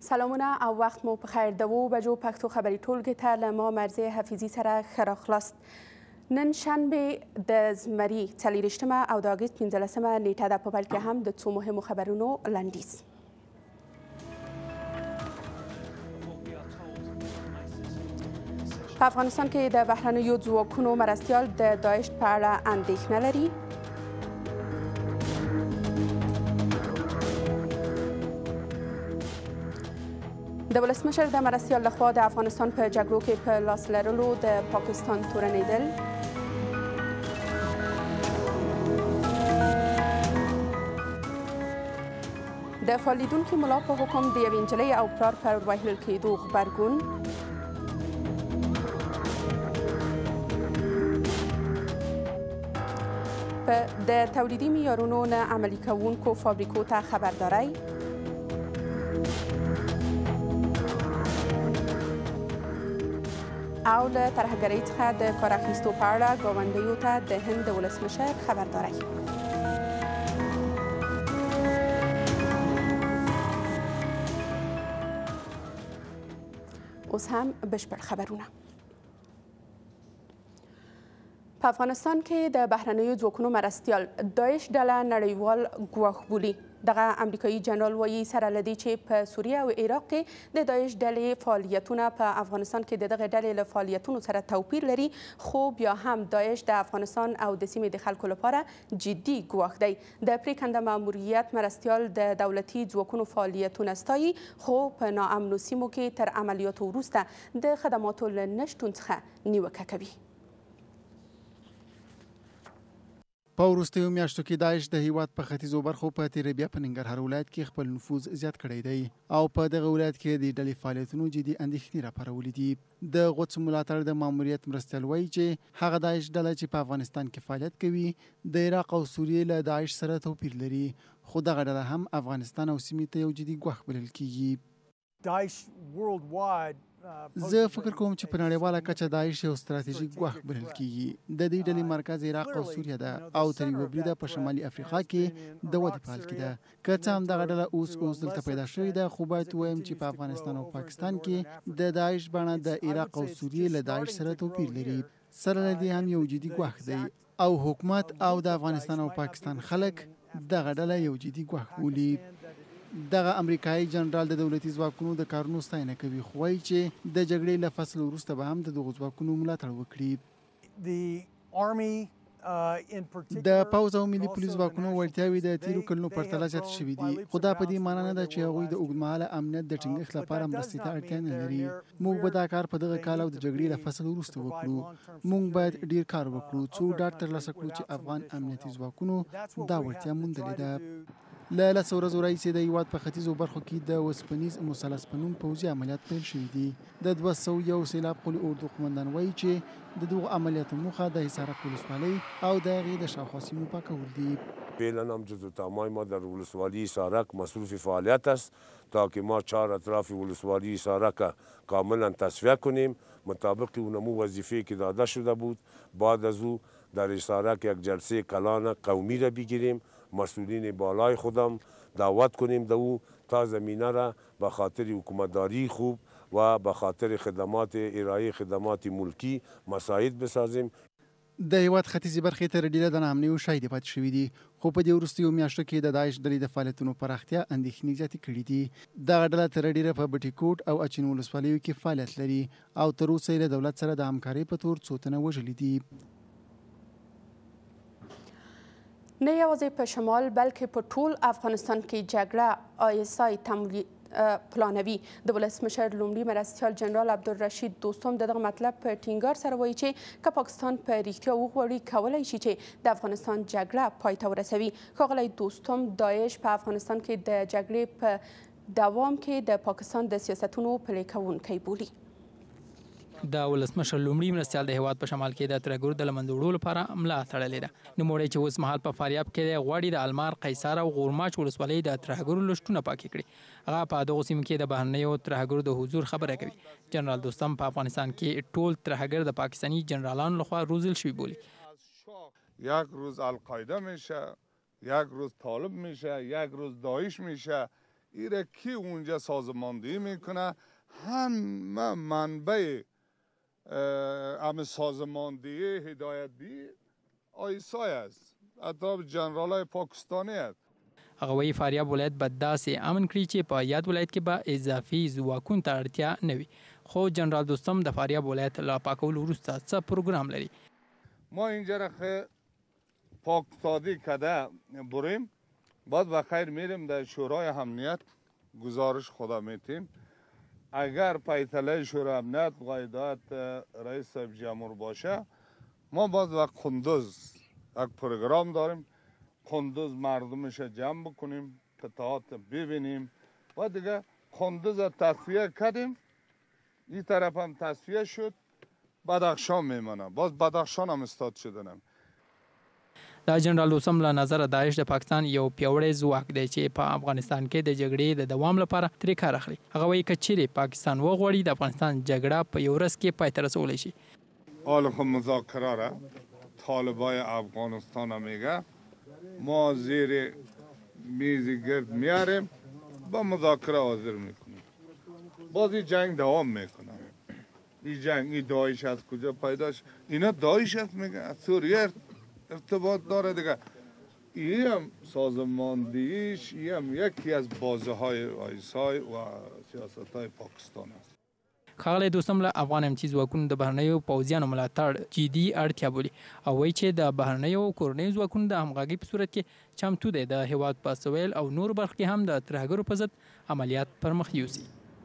سلامونه او وخت مو بخیر د 2 بجو پښتو خبري ټولګي ته له ما مرزي حفیظي سره ښه راغلاست. نن شنبه د زمري 24 او د اګست 15 نیټه ده. په پیل کې هم د څو مهمو خبرونو لنډیز. په افغانستان کې د بهرنیو ځواکونو مرستیال د داعش په اړه اندېښنه لري. د ولسمشر د مرستیال لخوا د افغانستان په جګړو کې په لاس لرلو د پاکستان تورنېدل. د فعالیدونکي ملا په حکم د یوې نجلۍ او پلار پر وهل کېدو غبرګون. د تولیدي معیارونو نه عملي کوونکو فابریکو ته خبرداری. او له ترهګرۍ څخه د کار اخیستو په اړه ګاونډیو ته د هند د ولسمشر خبرداری. اوس هم بشپړ خبرونه. په افغانستان کې د بهرنیو ځواکونو مرستیال داعش ډله نړیوال ګواښ بولي. دغه امریکایي جنرال وایي سره له دې چې په سوریه او عراق کې د داعش ډلې فعالیتونه په افغانستان کې د دغه ډلې له فعالیتونو سره توپیر لري، خو بیا هم داعش د افغانستان او د سیمې د خلکو لپاره جدي ګواښ دی. د پریکنده ماموریت مرستیال د دولتي ځواکونو فعالیتونه ستایي، خو په ناامنو سیمو کې تر عملیاتو وروسته د خدماتو له نشتون څخه نیوکه کوي. په وروستیو میاشتو کې داعش د هیواد په ختیځو برخو په تیربیا په ننګرهار ولایت کې خپل نفوذ زیات کړی دی او په دغه ولایت کې د ډلې فعالیتونو جدي اندېښنې راپارولې دي. د قدس ملاتړ د ماموریت مرستیال وایي چې هغه داعش ډله چې په افغانستان کې فعالیت کوي د عراق او سوریې له داعش سره توپیر لري، خو دغه ډله هم افغانستان او سیمې ته یو جدي ګواښ بلل کیږي. زه فکر کوم چې په نړیواله کچه داعش یو ستراتیژیک ګواښ بلل کیږي. د دې ډلې مرکز عراق او سوریه ده او تر یوه بریده په شمالي افریقا کې د ودې په حال کې ده. که څه هم دغه ډله اوس دلته پیدا شوې ده، خو باید ووایم چې په افغانستان او پاکستان کې د داعش بڼه د عراق او سوریې له داعش سره توپیر لري. سره له دې هم یو جدي ګواښ دی او حکومت او د افغانستان او پاکستان خلک دغه ډله یو جدي ګواښ بولي. دغه امریکایي جنرال د دولتي ځواکونو د کارونو ستاینه کوي، خو وایي چې د جګړې له فصل وروسته به هم د دغو ځواکونو ملاتړ وکړي. د پوځ او ملي پولیس ځواکونو وړتیاوې د تیرو کلونو پرتله زیاتې شوي دي، خو دا په دې معنی نه ده چې هغوی د اوږدمهاله امنیت د ټینګښت لپاره مرستې ته اړتیا نه لري. موږ به دا کار په دغه کال او د جګړې له فصل وروسته وکړو. موږ باید ډیر کار وکړو څو ډاډ ترلاسه کړو چې افغان امنیتي ځواکونو دا وړتیا موندلې ده. له 10 ورځو راهیسې د هیواد په ختیځو برخو کې د وسپنیز مثلث په نوم پوځي عملیات پیل شوي دي. د 201 سیلاب قلي اردو قمندان وایي چې د دغو عملیاتو موخه د حصارک ولسوالۍ او د هغې د شاوخوا سیمو پاکول دي. فعلا هم جزو تمام ما در ولسوالی حصارک مصروف فعالیت است تا که ما 4 اطراف ولسوالی حصارک کاملا تصفیه کنیم مطابق اونمو وظیفه که داده شده بود. بعد از او در حصارک یک جلسه کلان قومی را بگیریم، مسئولین بالای خودم دعوت کنیم دو تا زمینه را به خاطر حکومتداری خوب و به خاطر خدمات ارائه خدمات ملکی مساعد بسازیم. د هیواد ختیځې برخې تر ډیره د ناامنیو شاهدې پاتې شوي دي، خو په دې وروستیو میاشتو کې د داعش ډلې د فعالیتونو پراختیا اندېښنې زیاتې کړي دي. دغه ډله تر ډیره په بټي کوټ او اچین ولسوالیو کې فعالیت لري او تر اوسه یې له دولت سره د همکارۍ په تور څو تنه وژلي دي. نه یوازې په شمال بلکې په ټول افغانستان کې جګړه ISI پلانوي. د ولسمشر لومړي مرستیال جنرال عبدالرشید دوستم دغه مطلب په ټینګار سره وایي چې که پاکستان په رښتیا وغواړي کولی شي چې د افغانستان جګړه پای ته ورسوي. ښاغلی دوستم داعش په افغانستان کې د جګړې په دوام کې د پاکستان د سیاستونو پلي کوونکی بولي. د ولسمشر لومړي مرستیال د هیواد په شمال کې د ترهګرو د له منځه وړلو لپاره ملا تړلې ده. نوموړی چې اوس مهال په فاریاب کې دی غواړي د المار، قیصر او غورماچ ولسوالۍ د ترهګرو لښتونه پاکې کړي. هغه په دغو سیمو کې د بهرنیو ترهګرو د حضور خبره کوي. جنرال دوستم په افغانستان کې ټول ترهګر د پاکستانی جنرالانو لخوا روزل شوي بولي. یک روز القاعده میشه، یک روز طالب میشه، یک روز داعش میشه. ایره کی اونجا سازماندهی میکنه همه منبع همه سازماندهی هدایتبی آیسای است حتی جنرالای پاکستانی است. هغه وایي فاریاب ولایت به داسې امن کړي چې په یاد ولایت کې به اضافي ځواکونو ته اړتیا نه وي. خو جنرال دوستم د فاریاب ولایت له پاکولو وروسته څه پروګرام لري؟ ما اینجا را پاک سازی کرده بریم بعد بخیر میریم در شورای امنیت گزارش خدا میتیم. اگر فیصله شورای امنیت قاعدات رئیس جمهور باشه ما باز و قندوز یک پروگرام داریم قندوز مردمش جمع بکنیم قطعات ببینیم و دیگه قندوز تصفیه کردیم این طرف هم تصفیه شد بدخشان میمانه باز بدخشان هم استاد شدنم. د جنرال دوستم له نظره داعش د پاکستان یو پیاوړی ځواک دی چې په افغانستان کې د جګړې د دوام لپاره ترې کار اخلي. هغه وایي که چیرې پاکستان وغواړي د افغانستان جګړه په یو ورځ کې پای ته رسولی شي. حال خب مذاکره را طالبای افغانستان میگه ما زیر میز گرد میاریم با مذاکره حاضر میکنیم باز این جنگ دوام میکنه. این جنگ این داعش از کجا پیداش اینا داعش است میگه از سوریه ارتباط داره دیگه. این هم سازماندهیش این هم یکی از بازه های آیسای و سیاست های پاکستان است. ښاغلی دوستم له افغان امنیتي ځواکونو د بهرنیو پوځیانو ملاتړ جدي اړتیا بولي او وایي چې د بهرنیو او کورنیو ځواکونو د همغږۍ په صورت کې چمتو دی د هیواد په سویل او نورو برخو کې هم د ترهګرو په ضد عملیات پر مخ یوسي.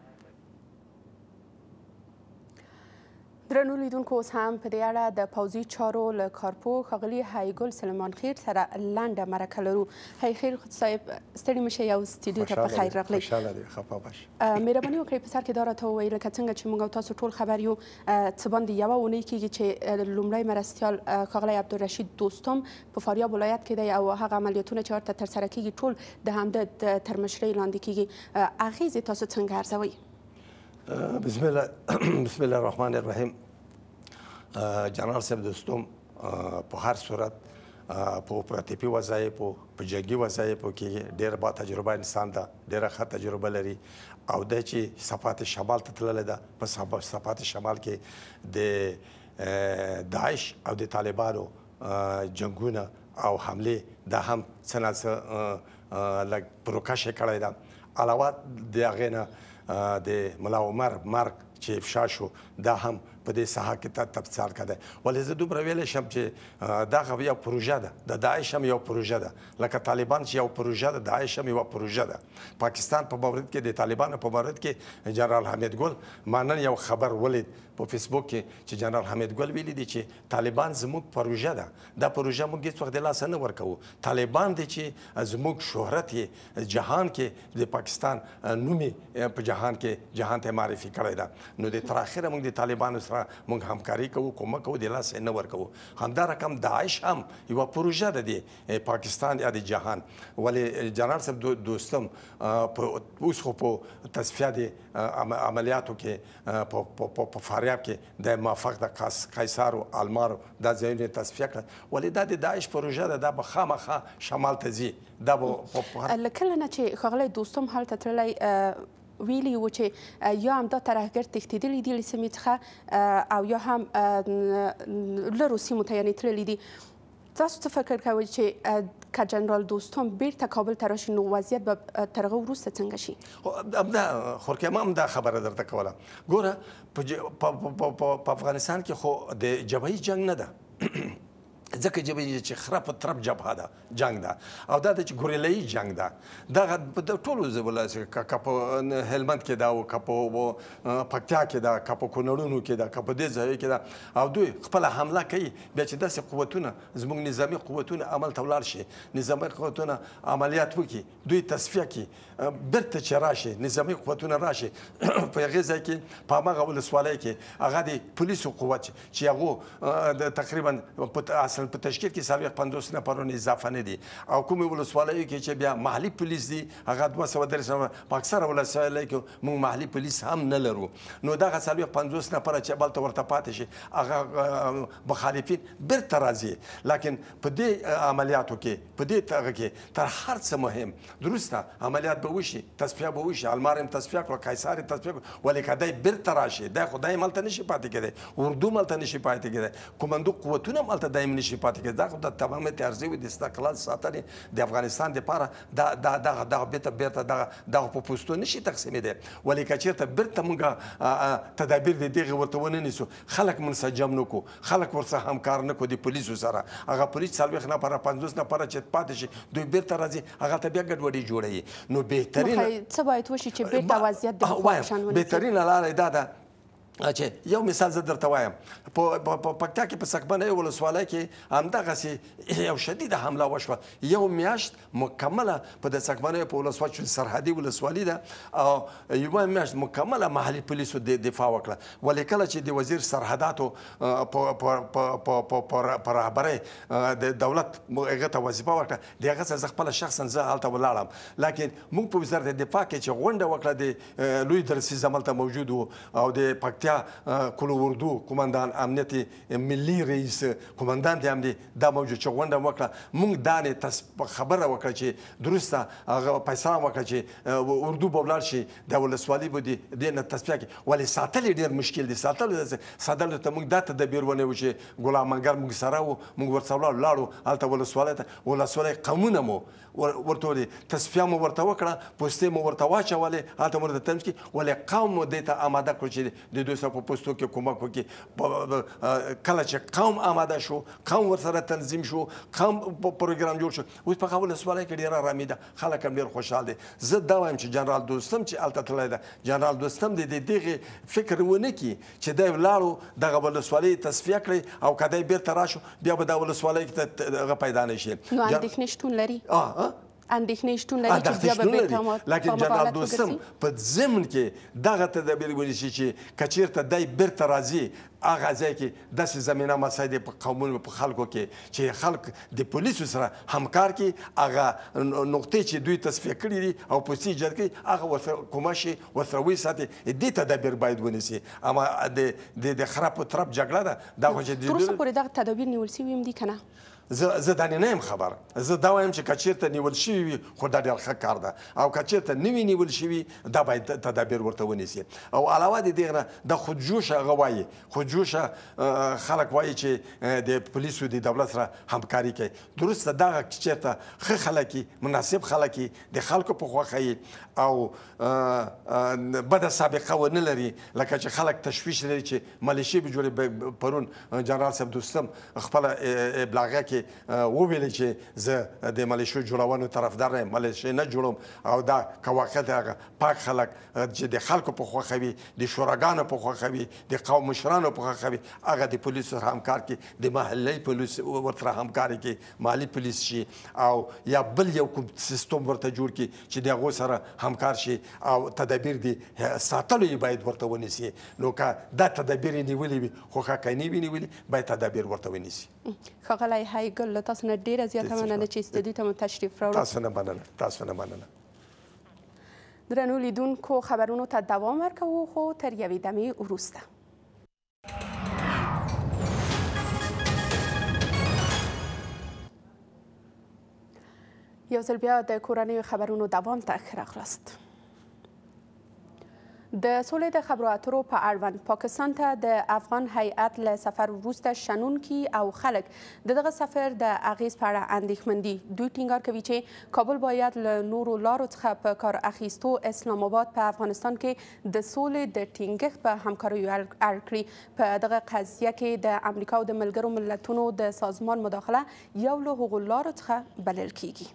درنو لیدونکو اوس هم په دې اړه د پوځي چارو له کارپوه ښاغلي حیګل سلیمان خېل سره لنډه مرکه لرو. حیګل صاحب ستړي مه شئ او سټوډیو ته په خیر راغلی. خوشحاله دی خفه باش. مهرباني وکړئ په سر کې دا راته ووایئ لکه څنګه چې موږ او تاسو ټول خبر یو څه باندې یوه اونۍ کېږي چې لومړی مرستیال ښاغلی عبدالرشید دوستم په فاریاب ولایت کې دی او هغه عملیاتونه چې ورته ترسره کېږي ټول د همده تر مشرۍ لاندې کېږي. اغېزې تاسو څنګه ارزوئ؟ بسم الله الرحمن الرحیم. جنرال صاحب دوستم په هر صورت په اپراتیفي وظایفو په جنګي وظایفو کې ډېر با تجربه انسان ده ډېره ښه تجربه لري او دی چې صفات شمال ته تللی ده په صفات شمال کې د داعش او د طالبانو جنګونه او حملې دا هم څه نه څه لږ پروکش یې کړی ده. علاوه د هغې نه د ملا عمر مرګ چې افشا شو دا هم په دې ساحه کې تبصار کړی. ولې زه دومره ویلی شم چې دا یو پروژه ده د داعش هم یو پروژه ده لکه طالبان چې یو پروژه ده داعش هم یوه پروژه ده. پاکستان په مورد کې د طالبانو په مورد کې جنرال حمید ګل ما نن یو خبر ولید په فیسبوک کې چې جنرال حمید ګل ویلي دي چې طالبان زموږ پروژه ده. دا پروژه موږ هېڅ وخت د لاسه نه ورکوو. طالبان دی چې زموږ شهرت یې جهان کې د پاکستان نوم یې په جهان ته معرفي کړی ده. نو د تر اخره موږ د طالبانو سره موږ همکاري کوو کومک کوو د لاسه نه ورکوو. همدا رقم داعش هم یوه پروژه ده د پاکستان یا د جهان. ولې جنرال صاحب دوستم اوس خو په تصفیه د عملیاتو کې په فاریاب کې د موافق د قیصار او المار دا ځایونه تصفیه کړه. ولې دا د داعش پروژه ده دا به خامخا شمال ته ځي. دا به له کله نه چې ښاغلی دوستم هلته تللی ویلي و چې یا هم دا ترهګر تښتېدلي دي له سیمې څخه او یا هم لرو سیمو ته یعنې تللي دي. تاسو څه فکر کوئ چې که جنرال دوستم بیرته کابل ته راشي نو وضعیت به تر هغه وروسته څنګه شي؟ همدا خورکیم هم دا خبره درته کوله. ګوره په افغانستان کې خو د جبهي جنګ نه ده ځکه چې خره په طرف جبهه ده جنګ ده او دا د چې ګوریلایي جنګ ده. دغه د ټولو که په هلمند کې ده او که په پکتیا کې ده که په کونړونو کې ده که په دې ځایو کې ده او دوی خپله حمله کوي. بیا چې داسې قوتونه زموږ نظامي قوتونه عمل ته ولاړ شي نظامي قوتونه عملیات وکړي دوی تصفیه کړي بیرته چې راشي نظامي قوتونه راشي په هغې ځای کې په هماغه ولسوالۍ کې هغه د پولیسو قوت چې هغو تقریبا په اصل مثلا په تشکیل کې 50 نفرونه اضافه نه دي او کومې ولسوالیو کې چې بیا محلي پولیس دي هغه 230 په اکثره ولسوالیو کې موږ محلي پولیس هم نه لرو نو دغه 50 نفره چې بلته ورته پاتې شي هغه مخالفین بیرته راځي لکن په دې عملیاتو کې په دې هغه کې تر هر څه مهم درسته عملیات به وشي تصفیه به وشي المار هم تصفیه کړو قیصر تصفیه کړو ولې که دی بیرته راشي دی خو دایم هلته نشي پاتې کېدی اردو هم هلته نشي پاتې کېدی کماندو قوتونه هم هلته دایم نشي پاتې کېدی دا خو د تمامې ارزیو د استقلال ساتنې د افغانستان دپاره دغه بیرته دغه په پوستو نشي تقسیمېدی ولې که چېرته بیرته موږ تدابیر د دغې ورته ونه نیسو خلک منسجم نه کړو خلک ورسره همکار نه کړو د پولیسو سره هغه پولیس 40 نفره 50 نفره چې پاتې شي دوی بیرته راځي هغه ته بیا ګډوډي جوړوي نو بهترین څه باید وشي چې بیرته وضعیت د پخوا په شان ونیسي بهترینه لاره دا ده چې یو مثال زه درته وایم په پکتیا کې په سکبنۍ ولسوالۍ کې همدغسې یو شدیده حمله وشوه یو میاشت مکمله په د سکبنۍ په ولسوالۍ چې سرحدي ولسوالي ده او یوه میاشت مکمله محلي پولیسو دفاع وکړه ولې کله چې د وزیر سرحداتو په رهبرۍ د دولت هغه ته وظیفه ورکړه د هغه څخه زه خپله شخصا زه هلته ولاړم لکن موږ په وزارت دفاع کې چې غونډه وکړه د لوی درسیز هملته موجود و او د پکتیا کلو اردو قماندان امنیت ملي رئیس قماندان دی هم دی دا موجود چې غونډه وکړه موږ دا خبره وکړه چې درسته هغه فیصله وکړه چې اردو به ولاړ شي د ولسوالي به دې نه تصفیه کړي ولې ساتل یې ډېر مشکل دي ساتلو ته موږ دا تدبیر ونیو چې غلام منګر موږ سره وو موږ ورسره ولاړو هلته ولسوالۍ قومونه مو ورته ولې تصفیه مو ورته وکړه پوستې مو ورته واچولې هلته مو ورته تنظیم کړي ولې قوم مو دې ته آماده کړو چې د دوی سره په پوستو کې کومک وکړي کله چې قوم آماده شو قوم ورسره تنظیم شو قوم پروګرام جوړ شو اوس په هغه ولسوالۍ کې ډېره ارامي ده خلک هم ډېر خوشحال دي زه دا وایم چې جنرال دوستم چې هلته تللی ده جنرال دوستم د دغې فکر ونه کړي چې دی ولاړو دغه ولسوالۍ تصفیه کړي او که دی بیرته راشو بیا به دا ولسوالۍ کې هغه پیدا نه شي نو اندېښنې شتون لري اندېښنې شتون لري چې بیا به بیرته لکن جنرال دوستم په ضمن کې دغه تدابیر ونیسي چې که چېرته دی بیرته راځي هغه ځای کې داسې زمینه مسایل دي په قومونو په خلکو کې چې خلک د پولیسو سره همکار کړي هغه نقطې چې دوی تصفیه کړي دي او پولیسي ایجاد کړي هغه ورسره کومه شي ورسره وساتي دې تدابیر باید ونیسي اما د خراب و ترپ جګړه ده دا خو چې تر اوسه پورې دغه تدابیر نیول سوي هم دي که نه زه دا نه یم خبر زه دا وایم چې که چېرته نیول شوي وي خو دا ډېر ښه کار ده او که چېرته نه وي نیول شوي دا باید تدابیر ورته ونیسي او علاوه د دې نه د خودجوشه هغه وایي خودجوشه خلک وایي چې د پولیسو د دولت سره همکاري کوي درسته دغه چېرته ښه خلک مناسب خلک د خلکو په خوښه او بده سابقه ونه لري لکه چې خلک تشویش لري چې ملیشې به جوړې پرون جنرال صاحب دوستم خپله ابلاغیه کې وویلې چې زه د ملیشو جوړونو طرفدار نه یم ملیشې نه جوړوم او دا که واقعیت هغه پاک خلک چې د خلکو په خوښه وي د شوراګانو په خوښه وي د قوم مشرانو په خوښه وي هغه د پولیسو سره همکار کړي د محلي پولیس ورسره همکاري کړي محلي پولیس شي او یا بل یو کوم سیستم ورته جوړ کړي چې د هغو سره همکار شي او تدابیر دي ساتلو یې باید ورته ونیسي نو که دا تدابیر یې نیولي وي خو که نه وي نیولي باید تدابیر ورته ونیسي ښاغلی هایګل له تاسو نه ډېره زیاته مننه چې استودیو ته مو تشریف راوړو تاسو نه مننه درنو لیدونکو خبرونو ته دوام ورکوو خو تر یوې دمې وروسته یو ځل بیا د کورنیو خبرونو دوام ته ښه راغلاست د سولې د خبرو اترو په اړوند پاکستان ته د افغان هیئت له سفر وروسته شنونکي او خلک دغه سفر د اغیز په اړه اندېښمن دي دوی ټینګار کوي چې کابل باید له نورو لارو څخه په کار اخیستو اسلام آباد په افغانستان کې د سولې د ټینګښت په همکاریو اړ کړي په دغه قضیه کې د امریکا او د ملګرو ملتونو د سازمان مداخله یو له هغو لارو څخه بلل کیږي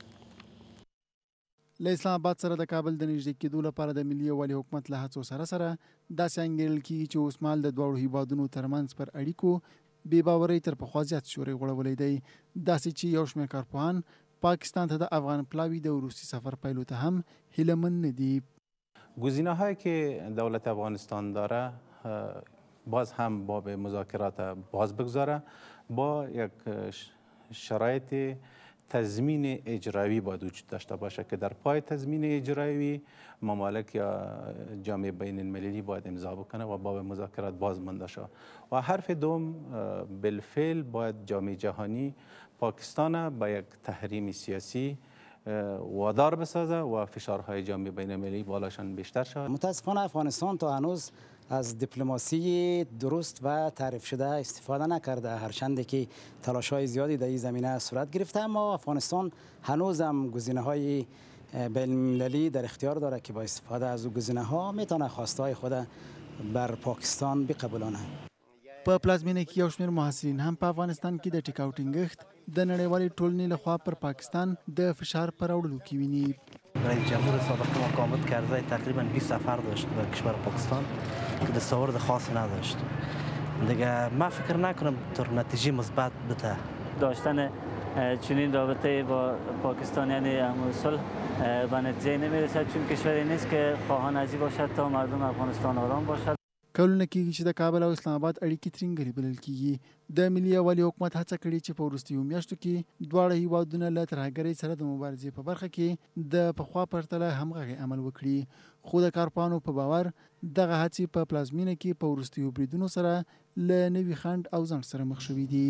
له اسلام آباد سره د کابل د نږدې کېدو لپاره د ملي یووالي حکومت له هڅو سره داسې انګېرل کېږي چې اوس مهال د دواړو هیوادونو ترمنځ پر اړیکو بې باورۍ تر پخوا زیات سیوری غوړولی دی داسې چې یو شمېر کارپوهان پاکستان ته د افغان پلاوی د وروستي سفر پیلو ته هم هیله‌مند نه دي گزینه‌هایی که دولت افغانستان داره باز هم باب مذاکرات باز بگذاره با یک شرایط تضمین اجرایی باید وجود داشته باشه که در پای تضمین اجرایی ممالک یا جامعه بین المللی باید امضا بکنه و باب مذاکرات باز مانده شود. و حرف دوم بالفعل باید جامعه جهانی پاکستان به یک تحریم سیاسی وادار بسازه و فشارهای جامعه بین المللی بالاشان بیشتر شود. متاسفانه افغانستان تا هنوز از دیپلماسی درست و تعریف شده استفاده نکرده، هرچند که تلاش‌های زیادی در این زمینه صورت گرفته، اما افغانستان هنوز هم گزینه‌های بین‌المللی در اختیار داره که با استفاده از او گزینه‌ها میتونه خواستهای خود بر پاکستان بقبولانه. په پلازمینه کې یو شمېر محصلین هم په افغانستان کې د ټیکاو ټینګښت د نړیوالې ټولنې لخوا پر پاکستان د فشار پر راوړلو کې ویني. رئیس جمهور سابق مقامات کرزی تقریبا 20 سفر داشت به کشور پاکستان که دستاورد خاصی نداشت. دیگه من فکر نکنم تر نتیجه مثبت بده. داشتن چنین رابطه با پاکستان یعنی صلح به نتیجه نمیرسد، چون کشوری نیست که خواهان ازی باشد تا مردم افغانستان آرام باشد. کلونه کېږي چې د کابل او اسلام آباد اړیکې ترینګلې بلل کېږي. د ملي یووالي حکومت هڅه کړې چې په وروستیو میاشتو کې دواړه هیوادونه له ترهګرۍ سره د مبارزې په برخه کې د پخوا پرتله همغږی عمل وکړي، خو د کارپوهانو په باور دغه هڅې په پلازمینه کې په وروستیو بریدونو سره له نوي خنډ او ځنډ سره مخ شوي دي.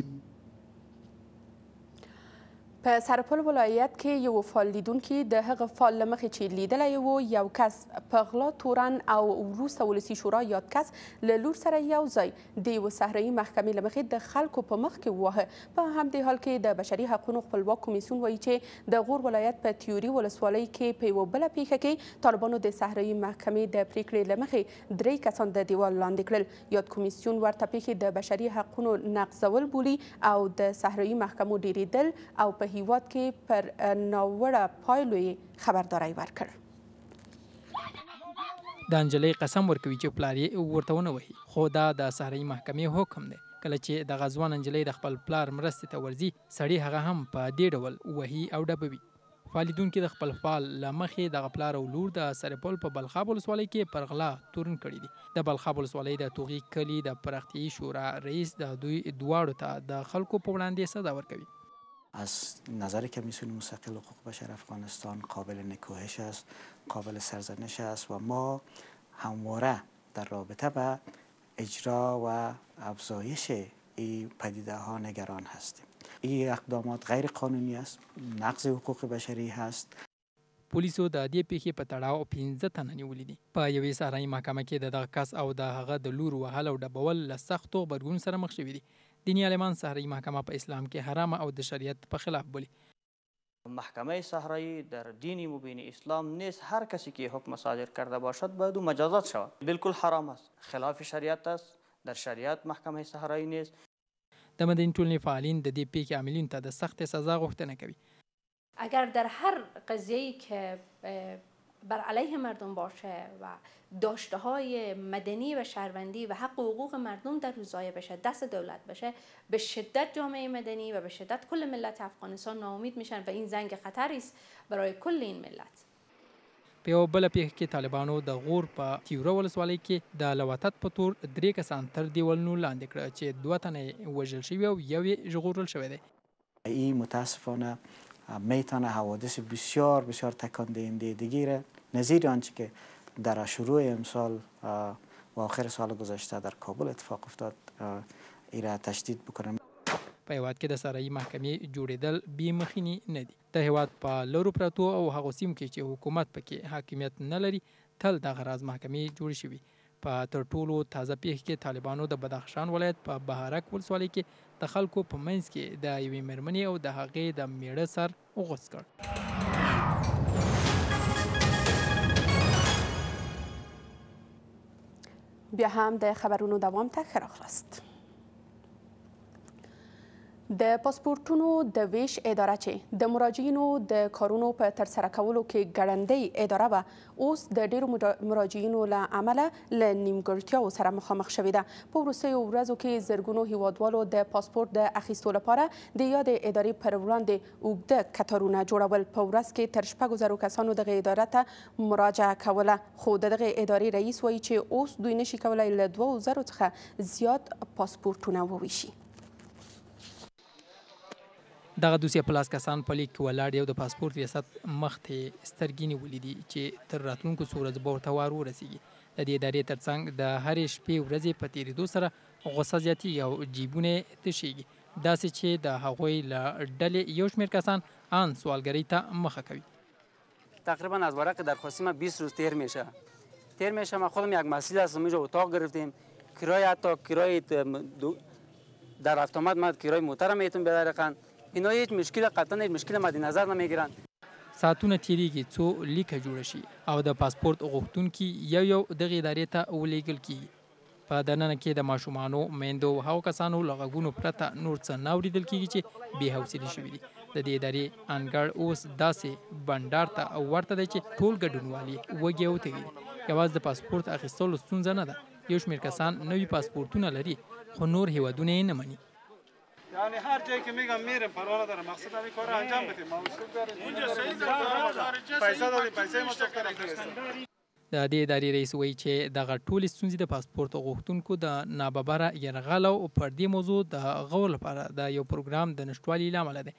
په سرپل ولایت کې یو فال لیدونکي د هغه فال له مخې چې لیدلی و یو کس په غلا تورن او وروسته ولسي شورا یاد کس له لور سره یو ځای د یوه صحرایي محکمې له مخې د خلکو په مخ کې وواهه. په همدې حال کې د بشري حقونو خپلواک کمیسیون وایي چې د غور ولایت په تیوري ولسوالۍ کې په یوه بله پیښه کې طالبانو د صحرایي محکمې د پریکړې له مخې 3 کسان د دیوال لاندې کړل. یاد کمیسیون ورته پیښې د بشري حقونو نقضول بولي او د صحرایي محکمو ډیریدل او په هیواد کې پر ناوړه پایلو یې خبرداری ورکړ. د نجلۍ قسم ورکوي چې پلار یې ورته ونه وهي، خو دا د صحرایي محکمې حکم دی. کله چې د غزوان نجلۍ د خپل پلار مرستې ته ورځي، سړي هغه هم په دې ډول وهي او ډبوي. فالدونکي د خپل فال له مخې دغه پلار او لور د سرپل په بلخاب ولسوالۍ کې پر غلا تورن کړي دي. د بلخاب ولسوالۍ د توغي کلي د پراختیایي شورا رئیس د دوی دواړو ته د خلکو په وړاندې سزا ورکوي. از نظر کمیسیون مستقل حقوق بشر افغانستان قابل نکوهش است، قابل سرزنش است و ما همواره در رابطه با اجرا و افزایش این پدیده ها نگران هستیم. این اقدامات غیر قانونی است، نقض حقوق بشری هست. پولیسو د دې پیښې په تړاو 15 تنه نیولي دي. په یوې صحرایي محکمه کې دغه کس او د هغه د لور وهل او ډبول له سختو غبرګون سره مخ شوي دي. دینی عالمان صحرایی محکمه په اسلام کې حرامه او د شریعت په خلاف بولی. محکمه صحرایی در دین مبین اسلام نیز هر کسی که حکم صادر کرده باشد باید او مجازات شود. بالکل حرام است، خلاف شریعت است. در شریعت محکمه صحرایی نیز. د مدني ټولنې فعالین د دې پیښې عاملینو ته د سخت سزا غوښتنه کوي. اگر در هر قضیه‌ای که بر علیه مردم باشه و داشته های مدنی و شهروندی و حق و حقوق مردم در روز ضایع بشه، دست دولت بشه، به شدت جامعه مدنی و به شدت کل ملت افغانستان ناامید میشن و این زنگ خطری است برای کل این ملت. په یوه بله پیښه کې طالبانو د غور په تیوره ولسوالۍ کې د لواتت په تور 3 کسان تر دیوالونو لاندې کړه چې 2 تنه وژل شوي او یو یې ژغورل شوی دی. این متاسفانه میتونه حوادث بسیار بسیار تکان دهنده دیگه را نظیر آنچه که در شروع امسال و آخر سال گذشته در کابل اتفاق افتاد ای را تشدید بکنم. په هیواد کې د صحرایي محکمې جوړېدل بې مخینې نه دي. د هیواد په لرو پرتو او هغو سیمو کې چې حکومت پکې حاکمیت نه لري، تل دغه راز محکمې جوړې شوي. په تر ټولو تازه پیښه کې طالبانو د بدخشان ولایت په بهارک ولسوالۍ کې د خلکو په منځ کې د یوې مېرمنې او د هغې د میړه سر وغوڅ کړ. بیا هم د خبرونو دوام ته ښه راغلاست. د پاسپورتونو د ویش اداره چې د مراجعینو د کارونو په ترسره کولو کې ګړندۍ اداره به اوس د ډیرو مراجعینو له امله له نیمګړتیاو سره مخامخ شوې ده. په وروستیو ورځو کې زرګونو هیوادوالو د پاسپورت د اخیستو لپاره د یادې ادارې پر وړاندې اوږده کتارونه جوړول. په ورځ کې تر 6,000 کسانو دغه اداره ته مراجعه کوله، خو د دغه ادارې رئیس وایي چې اوس دوی نشي کولی له 2,000 څخه زیات پاسپورتونه وویشي. دغه 200+ کسان په لیک کې ولاړ یو د پاسپورت ریاست مخ ته سترګې نیولې دي چې تر راتلونکو څو ورځو به ورته وار ورسیږي. د دې ادارې ترڅنګ د هرې شپې ورځې په تېرېدو سره غوسه زیاتېږي او جیبونه تشېږي، داسې چې د هغوی له ډلې یو شمېر کسان آن سوالگری ته مخه کوي. تقریبا از ورق درخواستی من 20 روز تیر میشه. من خودم یک مسئول هستم، اینجا اتاق گرفتیم، کرایه حتی کرایه در автомат ما کرایه محترم میتون بدرقن. اینا هیچ مشکل قطعا هیچ مشکل مد نظر نمیگیرن. ساعتونه تیریږي څو لیکه جوړ شي او د پاسپورت غوښتونکي یو دغه ادارې ته ولېږل کیږي. په دننه کې د ماشومانو، میندو او هغو کسانو له غږونو پرته نور څه نه اورېدل کیږي چې بې حوصلې شوي دي. د دې ادارې انګړ اوس داسې بنډار ته ورته دی چې ټول ګډونوال یې وږي او تږي دي. یوازې د پاسپورت اخیستلو ستونزه نه ده، یو شمېر کسان نوي پاسپورتونه لري خو نور هیوادونه یې نه مني. یعنی هر جایی که میگم میرم پروانه داره، مقصد همین کار رو انجام بدیم. موثوق داره اونجا صحیح پیسه دادی، پیسه ما چک کردیم. د دې ادارې رئیس وایي چې دغه ټولې ستونزې د پاسپورت غوښتونکو د ناببره یرغل او پر دې موضوع د غور لپاره د یو پروګرام د نشتوالي له امله دی.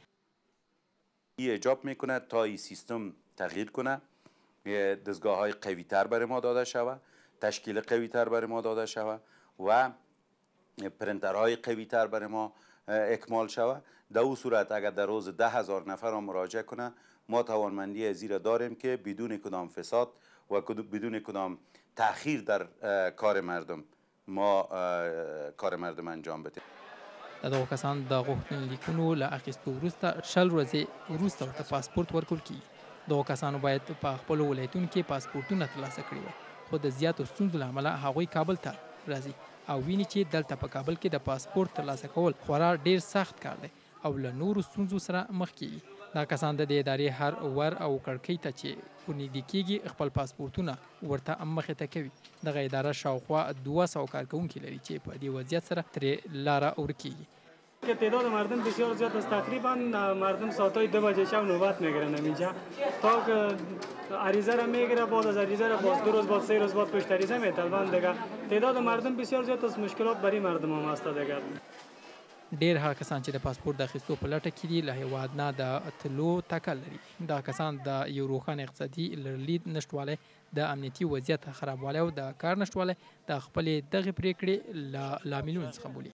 ایجاب میکنه تا این سیستم تغییر کنه، دستگاه‌های قوی‌تر برای ما داده شود، تشکیل قوی‌تر برای ما داده شود و پرنترهای قوی‌تر برای ما اکمال شود. در اون صورت اگر در روز 10,000 نفر را مراجعه کنه، ما توانمندی زیر داریم که بدون کدام فساد و بدون کدام تأخیر در کار مردم ما کار مردم انجام بدیم. دغه کسان د غوښتنلیکونو له اخیستو وروسته 10 ورځې وروسته ورته پاسپورت ورکول کیږي. دغه کسانو باید په خپلو ولایتونو کې پاسپورتونه ترلاسه کړي وای، خو د زیاتو ستونزو له امله هغوی کابل ته راځي او ویني چې دلته په کابل کې د پاسپورت ترلاسه کول خورا ډیر سخت کار دی او له نورو ستونزو سره مخ کیږي. دا کسان د دې ادارې هر ور او کړکۍ ته چې ورنږدې کیږي خپل پاسپورتونه ورته مخې ته کوي. دغه اداره شاوخوا 200 کارکوونکي لري چې په دې وضعیت سره ترې لاره ورکیږي. که تعداد مردم بسیار زیاد است، تقریبا مردم ساعتای 2 بجه شب نوبت میگیرن اینجا تا که عریضه را میگیره، بعد از عریضه را باز 2 روز بعد 3 روز بعد پشت عریضه میطلبن دیگه. تعداد مردم بسیار زیاد است، مشکلات برای مردم هم هست دیگه. ډیر هغه کسان چې د پاسپورت د اخیستو په لټه کې دي له هیواد نه د تلو تکل لري. دا کسان د یو روښانه اقتصادي لرلید نشتوالی، د امنیتي وضعیت خرابوالی او د کار نشتوالی د خپلې دغې پرېکړې له لاملونو څخه بولي.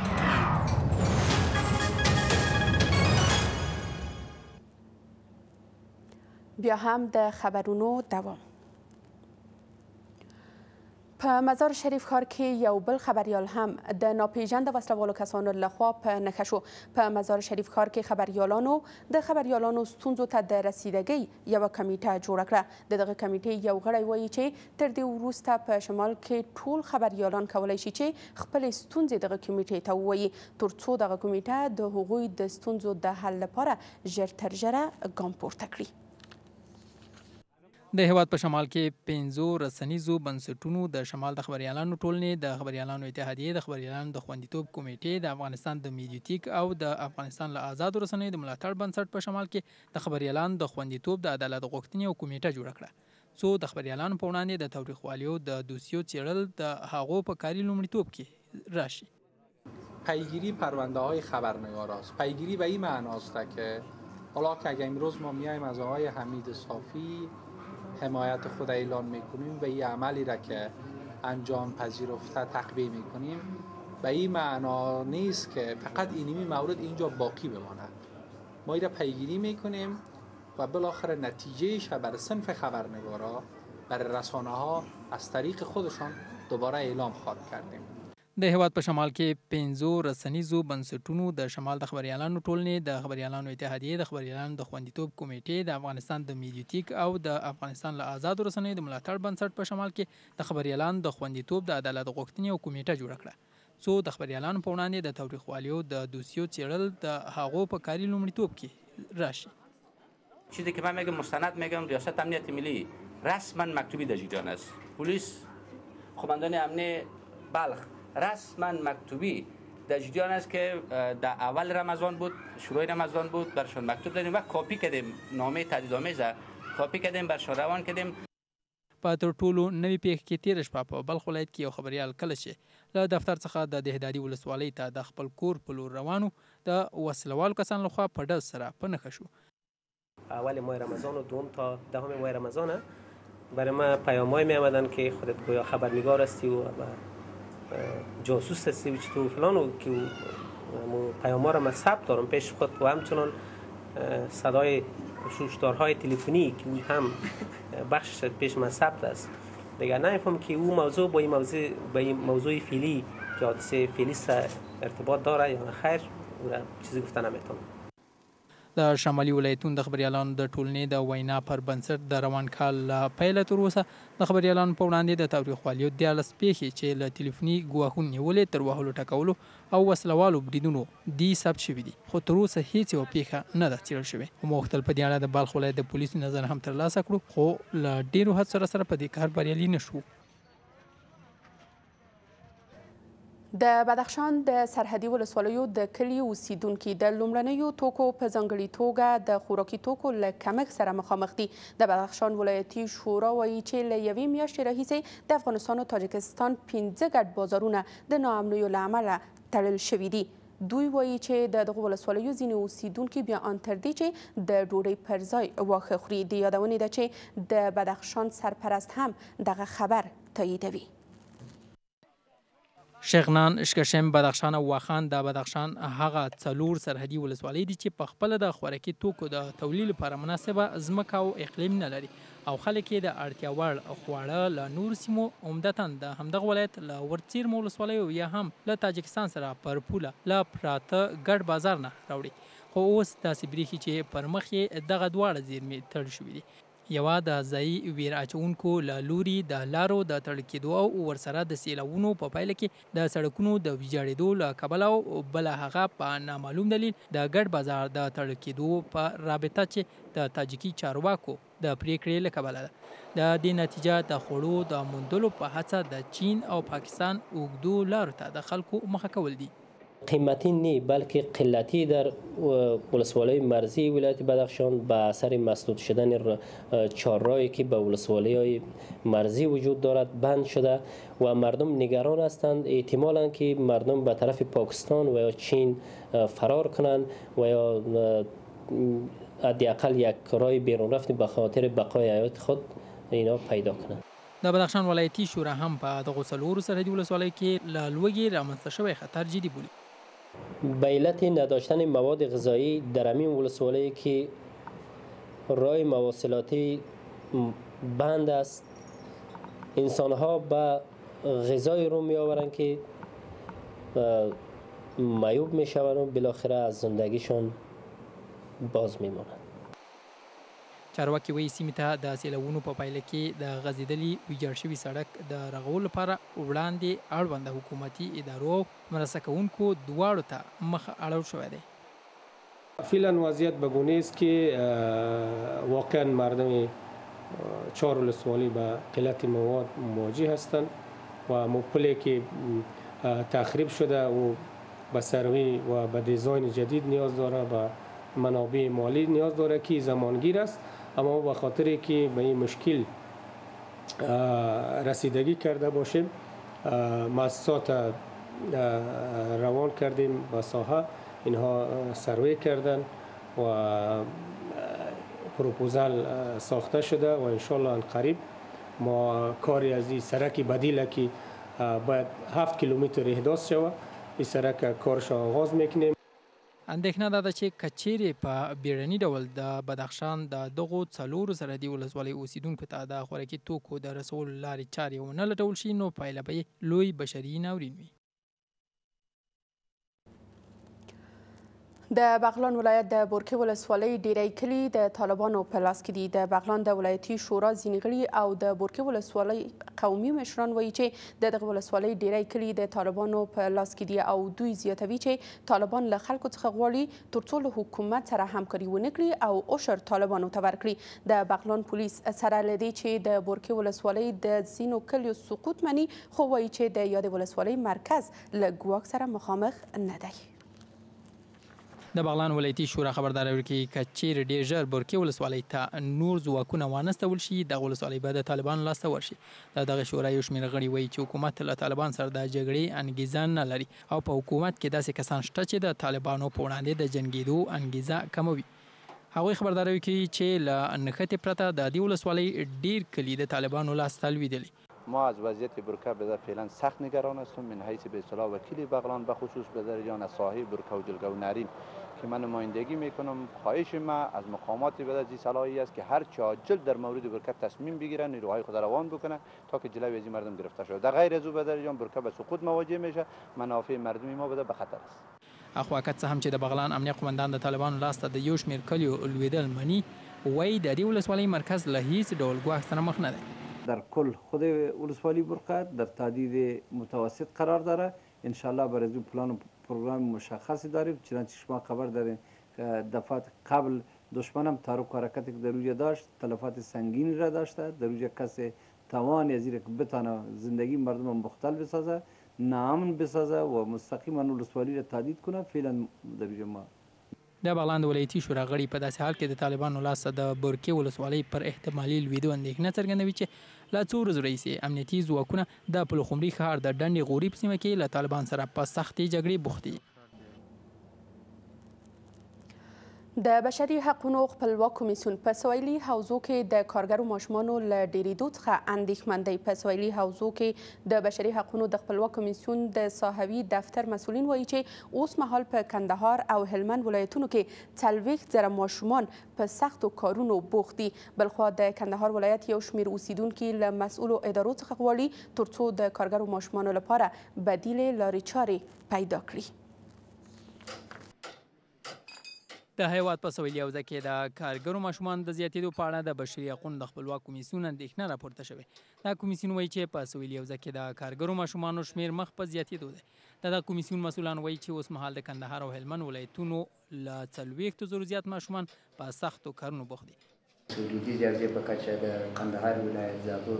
بیا هم د خبرونو دوام. په مزار شریف ښار کې یو بل خبریال هم د ناپېژانده وسلهوالو کسانو لخوا په نښه شو. په مزار شریف ښار کې خبریالانو ستونزو ته د رسیدګۍ یوه کمیټه جوړه کړه. د دغه کمیټې یو غړی وایي چې تر دې وروسته په شمال کې ټول خبریالان کولی شي چې خپلې ستونزې دغه کمیټې ته ووایي، تر څو دغه کمیټه د هغوی د ستونزو د حل لپاره ژر تر ژره ګام پورته کړي. د هیواد په شمال کې 5 رسنیزو بنسټونو د شمال د خبریالانو ټولنې، د خبریالانو اتحادیې، د خبریالانو د خوندیتوب کمیټې، د افغانستان د میډیوتیک او د افغانستان له آزادو رسنیو د ملاتړ بنسټ په شمال کې د خبریالانو د خوندیتوب، د عدالت غوښتنې او کمیټه جوړه کړه، څو د خبریالانو په وړاندې د تاوتریخوالیو د دوسیو څېړل د هغو په کاري لومړیتوب کې راشي. پیگیری پرونده های خبرنگار است. پیگیری به این معناست که حالا که اگر امروز ما میایم از آقای حمید صافی حمایت خود اعلان میکنیم و این عملی را که انجام پذیرفته تقویه میکنیم، به این معنا نیست که فقط اینمی مورد اینجا باقی بماند. ما این را پیگیری میکنیم و بالاخره نتیجهش بر صنف خبرنگارا، بر رسانه ها از طریق خودشان دوباره اعلام خواهد کردیم. د هیواد په شمال کې 5 رسنیزو بنسټونو د شمال د خبریالانو ټولنې، د خبریالانو اتحادیې، د خبریالانو د خوندیتوب کمیټې، د افغانستان د میډیوتیک او د افغانستان له آزادو رسنیو د ملاتړ بنسټ په شمال کې د خبریالانو د خوندیتوب، د عدالت غوښتنې او کمیټه جوړه کړه، څو د خبریالانو په وړاندې د تاوتریخوالیو د دوسیو څېړل د هغو په کاري لومړیتوب کې راشي. چیزی که من میگم مستند میگم ریاست امنیت ملی رسما مکتوبی در جریان است. پلیس قماندان امنیه بلخ رسما مکتوبی در جریان است که در اول رمضان بود، شروع رمضان بود، برشان مکتوب دادیم و کاپی کردیم، نامه تهدیدآمیز کاپی کردیم، برشان روان کردیم. په تر ټولو نوې پیښه کې تېره شپه په بلخ ولایت کې یو خبریال کله چې له دفتر څخه د دهدادي ولسوالۍ ته د خپل کور په لور روانو د وسلوالو کسانو لخوا په ډز سره په نښه شو. اول ماه رمضان و دوم تا دهم ماه رمضانه برای ما پیام‌های می‌آمدن که خودت گویا خبرنگار هستی و جاسوس هستی و چطور فلان و که پیام‌ها را من ثبت دارم پیش خود و همچنان صدای شوشدارهای تلفنی که هم بخشش پیش من ثبت است. دیگر نمی‌فهمم که او موضوع با این موضوع فعلی که حادثه فعلی ارتباط داره یا خیر او را چیزی گفته نمی‌تونم. د شمالي ولایتونو د خبریالانو د ټولنې د وینا پر بنسټ د روان کال له پیله تر اوسه د خبریالانو په وړاندې د تاوتریخوالیو 14 پیښې چې له تلیفوني ګواښونو نیولې تر وهلو ټکولو او وسلوالو بریدونو دي ثبت شوي دي، خو تر اوسه هیڅ یوه پیښه نه ده څېړل شوې. موږ غوښتل په دې اړه د بلخ ولایت د پولیسو نظر هم ترلاسه کړو، خو له ډېرو هڅو سره په دې کار بریالي نه شو. د بدخشان د سرحدي ولسوالیو د کلي اوسیدونکي د لومړنیو توکو په ځانګړي توګه د خوراکي توکو له کمښت سره مخامخ دي. د بدخشان ولایتي شورا وایي چې له یوې میاشتې راهیسې د افغانستان او تاجکستان 15 ګډ بازارونه د ناامنیو له امله تړل شوي دي. دوی وایي چې د دغو ولسوالیو ځینې اوسیدونکي بیا ان تر دې چې د ډوډۍ پر ځای واښه خوري. د یادونې ده چې د بدخشان سرپرست هم دغه خبر تاییدوي. شغنان، اشکشم، بدخشان او واخان د بدخشان هغه 4 سرحدي ولسوالۍ دي چې په خپله د خوراکي توکو د تولید لپاره مناسبه ځمکه او اقلیم نه لري او خلک یې د اړتیا وړ خواړه له نورو سیمو عمدتاً د همدغه ولایت له ورڅیرمو ولسوالیو یا هم له تاجکستان سره پر پوله له پراته ګډ بازار نه راوړي. خو اوس داسې برېښي چې پر مخ یې دغه دواړه زیرمې تړل شوي دي. یوه د ځایي ویر اچونکو له لوري د لارو د تړل کېدو او ورسره د سیلاوونو په پایله کې د سړکونو د ویجاړېدو له کبله او بله هغه په نامعلوم دلیل د ګډ بازار د تړل کېدو په رابطه چې د تاجیکي چارواکو د پریکړې له کبله ده. د دې نتیجه د خوړو د موندلو په هڅه د چین او پاکستان اوږدو لارو ته د خلکو مخه کول دي. قیمتی نی بلکه قلتی در ولسوالی مرزی ولایت بدخشان به اثر مسدود شدن چهارراهی که به ولسوالی‌های مرزی وجود دارد بند شده و مردم نگران هستند احتمالاً که مردم به طرف پاکستان و یا چین فرار کنند و یا حداقل یک راه بیرون رفت به خاطر بقای حیات خود اینا پیدا کنند. د بدخشان ولایتي شورا هم په دغو 4 سرحدي ولسوالیو کې له لوږې رامنځته شوی خطر جدي بولي. به علت نداشتن مواد غذایی در همین ولسوالی که راه مواصلاتی بند است انسانها به غذای رو می آورند که معیوب می شوند و بالاخره از زندگیشان باز می مانند. چارواکي وایي سیمې ته د سیلابونو په پایله کې د غځېدلي ویجاړ شوي سړک د رغولو لپاره وړاندې اړونده حکومتي ادارو او مرسته کوونکو دواړو ته مخ اړول شوی دی. فعلا وضعیت به گونه است که واقعا مردم 4 ولسوالی به قلت مواد مواجه هستند و پلی که تخریب شده و به سروی و به دیزاین جدید نیاز داره، به منابع مالی نیاز داره که زمانگیر است، اما به خاطر که به این مشکل رسیدگی کرده باشیم مؤسسات روان کردیم به ساحه، اینها سروی کردن و پروپوزال ساخته شده و انشالله ان قریب ما کاری از این سرک بدیل که باید 7 کیلومتر احداث شود این سرک کارش آغاز میکنیم. اندېښنه دا ده چې که چیرې په بیړني ډول د بدخشان د دغو 4 سرحدي ولسوالیو اوسیدونکو ته د خوراکي توکو د رسولو لارې چارې ونه لټول شي نو پایله به یې لوی بشري ناورین وي. د بغلان ولایت د بورکې ولسوالۍ ډیری کلي د طالبانو په لاس کې دي. د بغلان د ولایتي شورا ځینې غړي او د بورکې ولسوالۍ قومي مشران وایي چې د دغه ولسوالۍ ډیری کلي د طالبانو په لاس کې دي او دوی زیاتوي چې طالبان له خلکو څخه غواړي ترڅو له حکومت سره همکاري ونه کړي او عشر طالبانو ته ورکړي. د بغلان پولیس سره له دې چې د بورکې ولسوالۍ د ځینو کلیو سقوط مني، خو وایي چې د یادې ولسوالۍ مرکز له ګواښ سره مخامخ نه دی. د بغلان ولایتي شورا خبرداری ورکړي که چیرې ډېر ژر بورکې ولسوالۍ ته نور ځواکونه وانستول شي، دغه ولسوالۍ به د طالبانو لاسته ورشي. د دغه شورا یو شمېر غړي وایي چې حکومت له طالبان سره د جګړې انګیزه نه لري او په حکومت کې داسې کسان شته چې د طالبانو په وړاندې د جنګېدو انګیزه کموي. هغوی خبرداری ورکړي چې له نښتې پرته د دې ولسوالۍ ډېر کلي د طالبانو لاسته لوېدلي. ما از وضعیت برکه به فعلا سخت نگران هستم من حیث به اصطلاح وکیل بغلان به خصوص به درجه نصاحی برکه و جلگه و نرین که من نمایندگی میکنم. خواهش ما از مقامات بدرجه صلاحی است که هر چه عاجل در مورد برکه تصمیم بگیرن، نیروهای خود روان بکنه تا که جلوی از مردم گرفته شود. در غیر از او بدرجه برکه به سقوط مواجه میشه، منافع مردم ما به خطر است. اخوا که څه هم چې د بغلان امنیه قومندان د طالبانو لاسته د یو شمېر کلیو لوېدل مني، وایي د دې ولسوالۍ مرکز له هیڅ ډول ګواښ سره مخ نه دی. در کل خود ولسوالی برکه در تعدید متوسط قرار داره. انشالله برای این پلان و پروگرام مشخصی داریم. چنانچه شما خبر دارین دفعات قبل دشمن هم تحرک و حرکتی که در اوجا داشت تلفات سنگینی را داشته. در اوجا کسی توانی از این که بتانه زندگی مردم مختل بسازه، ناامن بسازه و مستقیما ولسوالی را تهدید کنه. فعلا در اوجا ما د بغلان د ولایتي شورا غړي په داسې حال کې د طالبانو لاسته د بورکې ولسوالۍ پر احتمالي لوېدو اندېښنه څرګندوي چې له څو ورځو راهیسې امنیتي ځواکونه د پلخمري ښار د ډنډې غوري په سیمه کې له طالبان سره په سختې جګړې بوخت دي. د بشري حقونو خپلواک کمیسیون په سویلي حوزو کې د کارګرو ماشومانو له ډېرېدو څخه اندېښمن دی. په سویلي حوزو کې د بشري حقونو د خپلواک کمیسیون د ساحوي دفتر مسؤلین وایي چې اوس مهال په کندهار او هلمند ولایتونو کې 40,000 ماشومان په سختو کارونو بوخت دي. بلخوا د کندهار ولایت یو شمېر اوسیدونکي له مسؤلو ادارو څخه غواړي ترڅو د کارګرو ماشومانو لپاره بدیلې لارې چارې پیدا کړي. د هیواد په سویلي حوزه کې د کارګرو ماشومان د زیاتېدو په اړه د بشري حقونو د خپلواک کمیسیون اندېښنه راپورته شوې. دا کمیسیون وایي چې په سویلي حوزه کې د کارګرو ماشومانو شمېر مخ په زیاتېدو دی. د کمیسیون مسؤلان وایي چې اوس مهال د کندهار او هلمند ولایتونو له 40,000 زیات ماشومان په سختو کارونو بوخت دي. تولیدي زیاتې په کچه د کندهار ولایت، زابل،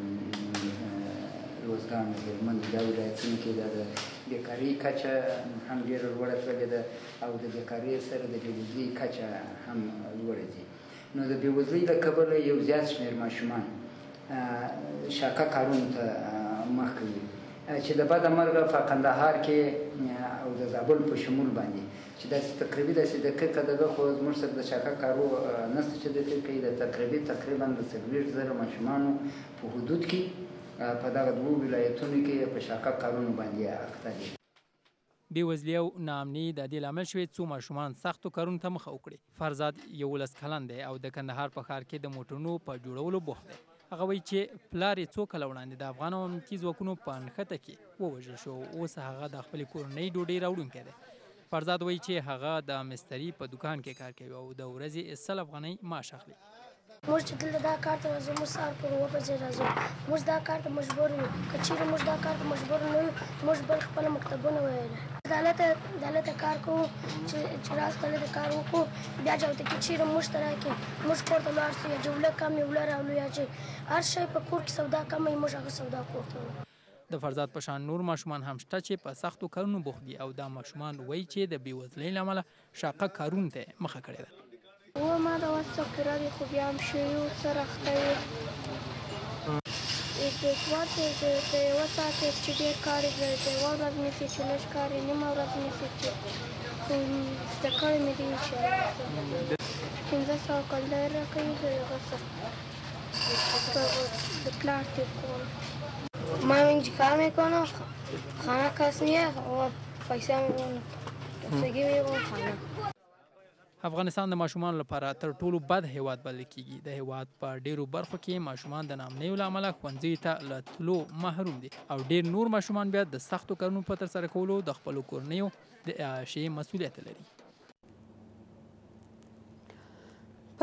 روزګان، هلمند دا ولایتونو کې د بیکاري کچه هم ډېره لوړه شوې ده او د بیکارۍ سره د بېوزلۍ کچه هم لوړه ځي. نو د بېوزلۍ له کبله یو زیات شمېر ماشومان شاقه کارونو ته مخ کوي چې د بده مرغه په کندهار کې او د زابل په شمول باندې چې داسې تقریبي داسې دقیقه دغه خو زموږ سره د شاقه کارو نشته چې دقیق کوي. د تقریبا د 40,000 ماشومانو په حدود کې په دغه دوو ولایتونو کې په شاقه کارونو باندې اخته دي. بېوزلي او ناامني د دې لامل شوې څو ماشومان سختو کارونو ته مخه وکړي. فرزاد 11 کلن دی او د کندهار په ښار کې د موټرونو په جوړولو بوخت دی. هغه وایي چې پلار یې څو کاله وړاندې د افغان امنیتي ځواکونو په نښته کې ووژل شو. اوس هغه د خپلې کورنۍ ډوډۍ راوړونکی دی. فرزاد وایي چې هغه د مستري په دکان کې کار کوي او د ورځې 100 افغانۍ معاش اخلي. موږ چې دلته دا کار ته راځو موږ سهار پر 9 بجې راځو. موږ دا کار ته مجبور یو. که چېرې موږ دا کار ته مجبور نه یو موږ بل خپله مکتبونه ویله. دلته کار کوو چې راز دلته کار وکړو بیا جوته کې چېرې موږ ته راکړي موږ کور ته ولاړ سو یا جوله کم یا وله راولو یا چې هر شی په کور کې سودا کم وي موږ هغه سودا کور ته وړو. د فرزاد په شان نور ماشومان هم شته چې په سختو کارونو بوخت دي او دا ماشومان وایي چې د بېوزلۍ له امله شاقه کارونو ته مخه کړې ده. ما د واتساپ کې راډیو خو بیا هم ښه یو څه راخته یو اتوار ته د یوه ساعت چې ډېر کار یې د یوه ورځ نیسي چې لږ کار یې نیمه ورځ نیسي چې زده کړی مې دی انشاءالله 1500 کلدار راکوي د هغه څخه د پلار تیر کوم. من اینجا کار میکنم خانه کس میه و پیسه میبونم رفسگی میبونم خانه. افغانستان د ماشومانو لپاره تر ټولو بد هیواد بلل کیږي. د هیواد په ډیرو برخو کې ماشومان د ناامنیو له امله ښوونځیو ته له تلو محروم دي او ډیر نور ماشومان بیا د سختو کارونو په ترسره کولو د خپلو کورنیو د اعاشې مسؤلیت لري.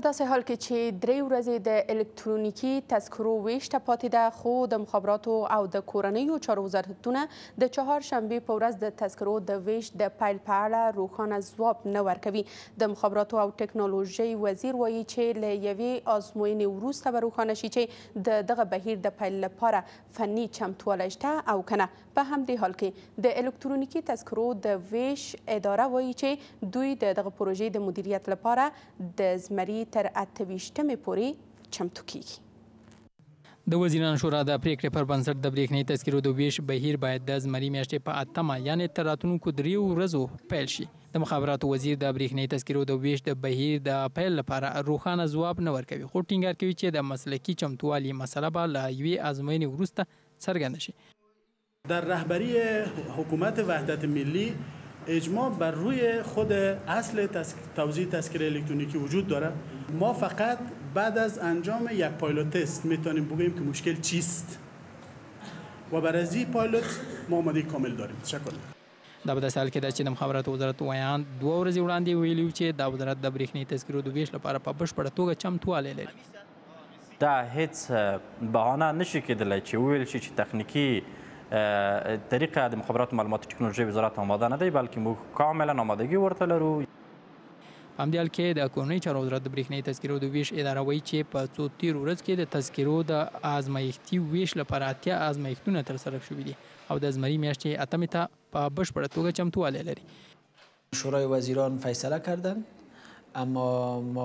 په داسې حال کې چې 3 ورځې د الکترونیکي تذکرو ویش ته پاتې ده، خو د مخابراتو او د کورنیو چارو وزارتونه د چهارشنبې په ورځ د تذکرو د ویش د پیل په اړه روښانه ځواب نه ورکوي. د مخابراتو او ټکنالوژۍ وزیر وایي چې له یوې ازموینې وروسته به روښانه شي چې د دغه بهیر د پیل لپاره فني چمتوالی شته او که نه. په همدې حال کې د الکترونیکي تذکرو د ویش اداره وایي چې دوی د دغه پروژې د مدیریت لپاره د زمري تر 28مې پورې چمتو کیږي. د وزیرانو شورا د پریکړې پر بنسټ د برېښنایي تذکرو د ویش بهیر باید د زمري میاشتې په 8مه یعنې تر راتلونکو 3 ورځو پیل شي. د مخابراتو وزیر د برېښنایي تذکرو د ویش د بهیر د پیل لپاره روښانه ځواب نه ورکوي، خو ټینګار کوي چې د مسلکي چمتووالي مسئله به له یوې ازموینې وروسته څرګنده شي. در رهبری حکومت وحدت ملی اجماع بر روی خود اصل توزیع تذکره الکترونیکی وجود داره. ما فقط بعد از انجام یک پایلوت تست میتونیم بگوییم که مشکل چیست و برای از این پایلوت ما آماده کامل داریم. تشکر. دا به داسې حال کې ده چې د مخابراتو وزارت ویان 2 ورځې وړاندې ویلي چې دا وزارت د برېښنایي تذکرو د ویش لپاره په بشپړه توګه چمتوالی لري. دا هیڅ بهانه نشي کېدلی چې وویل شي چې تخنیکي طریقه د مخابرات و معلومات تکنولوژي وزارت آماده نه دی، بلکې موږ کاملا آمادگی ورته لرو. په همدې حال کې د کورنیو چارو وزارت د برېښنایي تذکرو د ویش اداره وایي چې په څو تېرو ورځو کې د تذکرو د ازمایښتي ویش لپاره 80 ازمایښتونه ترسره شوي دي او د زمري میاشتې 8مې ته په بشپړه توګه چمتوالی لري. شورای وزیران فیصله کردن، اما ما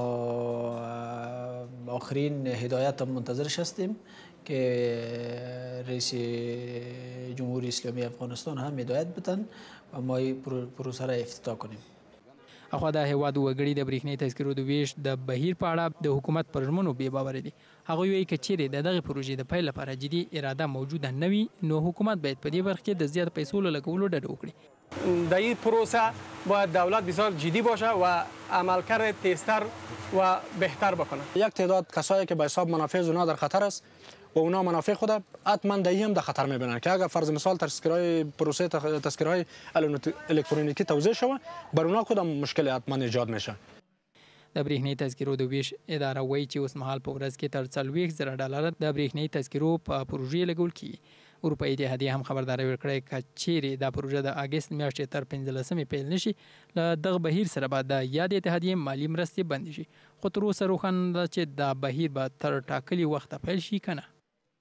آخرین هدایت منتظرش هستیم که رئیس جمهوری اسلامی افغانستان هم هدایت بدن و ما پروسه را افتتاح کنیم. اخوا د هیواد وګړي د برېښنایي تذکرو د ویش د بهیر په اړه د حکومت پر ژمنو بې باوره دي. هغوی وایي که چیرې د دغې پروژې د پیل لپاره جدي اراده موجوده نه وي نو حکومت باید په دې برخه کې د زیات پیسو له لګولو ډډه وکړي. در این پروسه باید دولت بسیار جدی باشه و عملکرد تیزتر و بهتر بکنه. یک تعداد کسایی که به حساب منافع اونا در خطر است و اونا منافع خود حتما هم در خطر میبینن که اگر فرض مثال تذکرهای پروسه تذکرهای الکترونیکی توزیع شود بر اونا خود مشکل حتما ایجاد میشه. د برېښنایي تذکرو د ویش اداره وایي چې اوس مهال په ورځ کې تر 40,000 ډالر د برېښنایي تذکرو په پروژې لګول کیږي. اروپایي اتحادیه هم خبرداری ورکړې که چیرې دا پروژه د اګست میاشتې تر 15مې پیل نشي له دغه بهیر سره به د یاد اتحادیې مالي مرستې بندې شي، خو تر اوسه روښانه ده چې دا بهیر به تر ټاکلي وخته پیل شي که نه.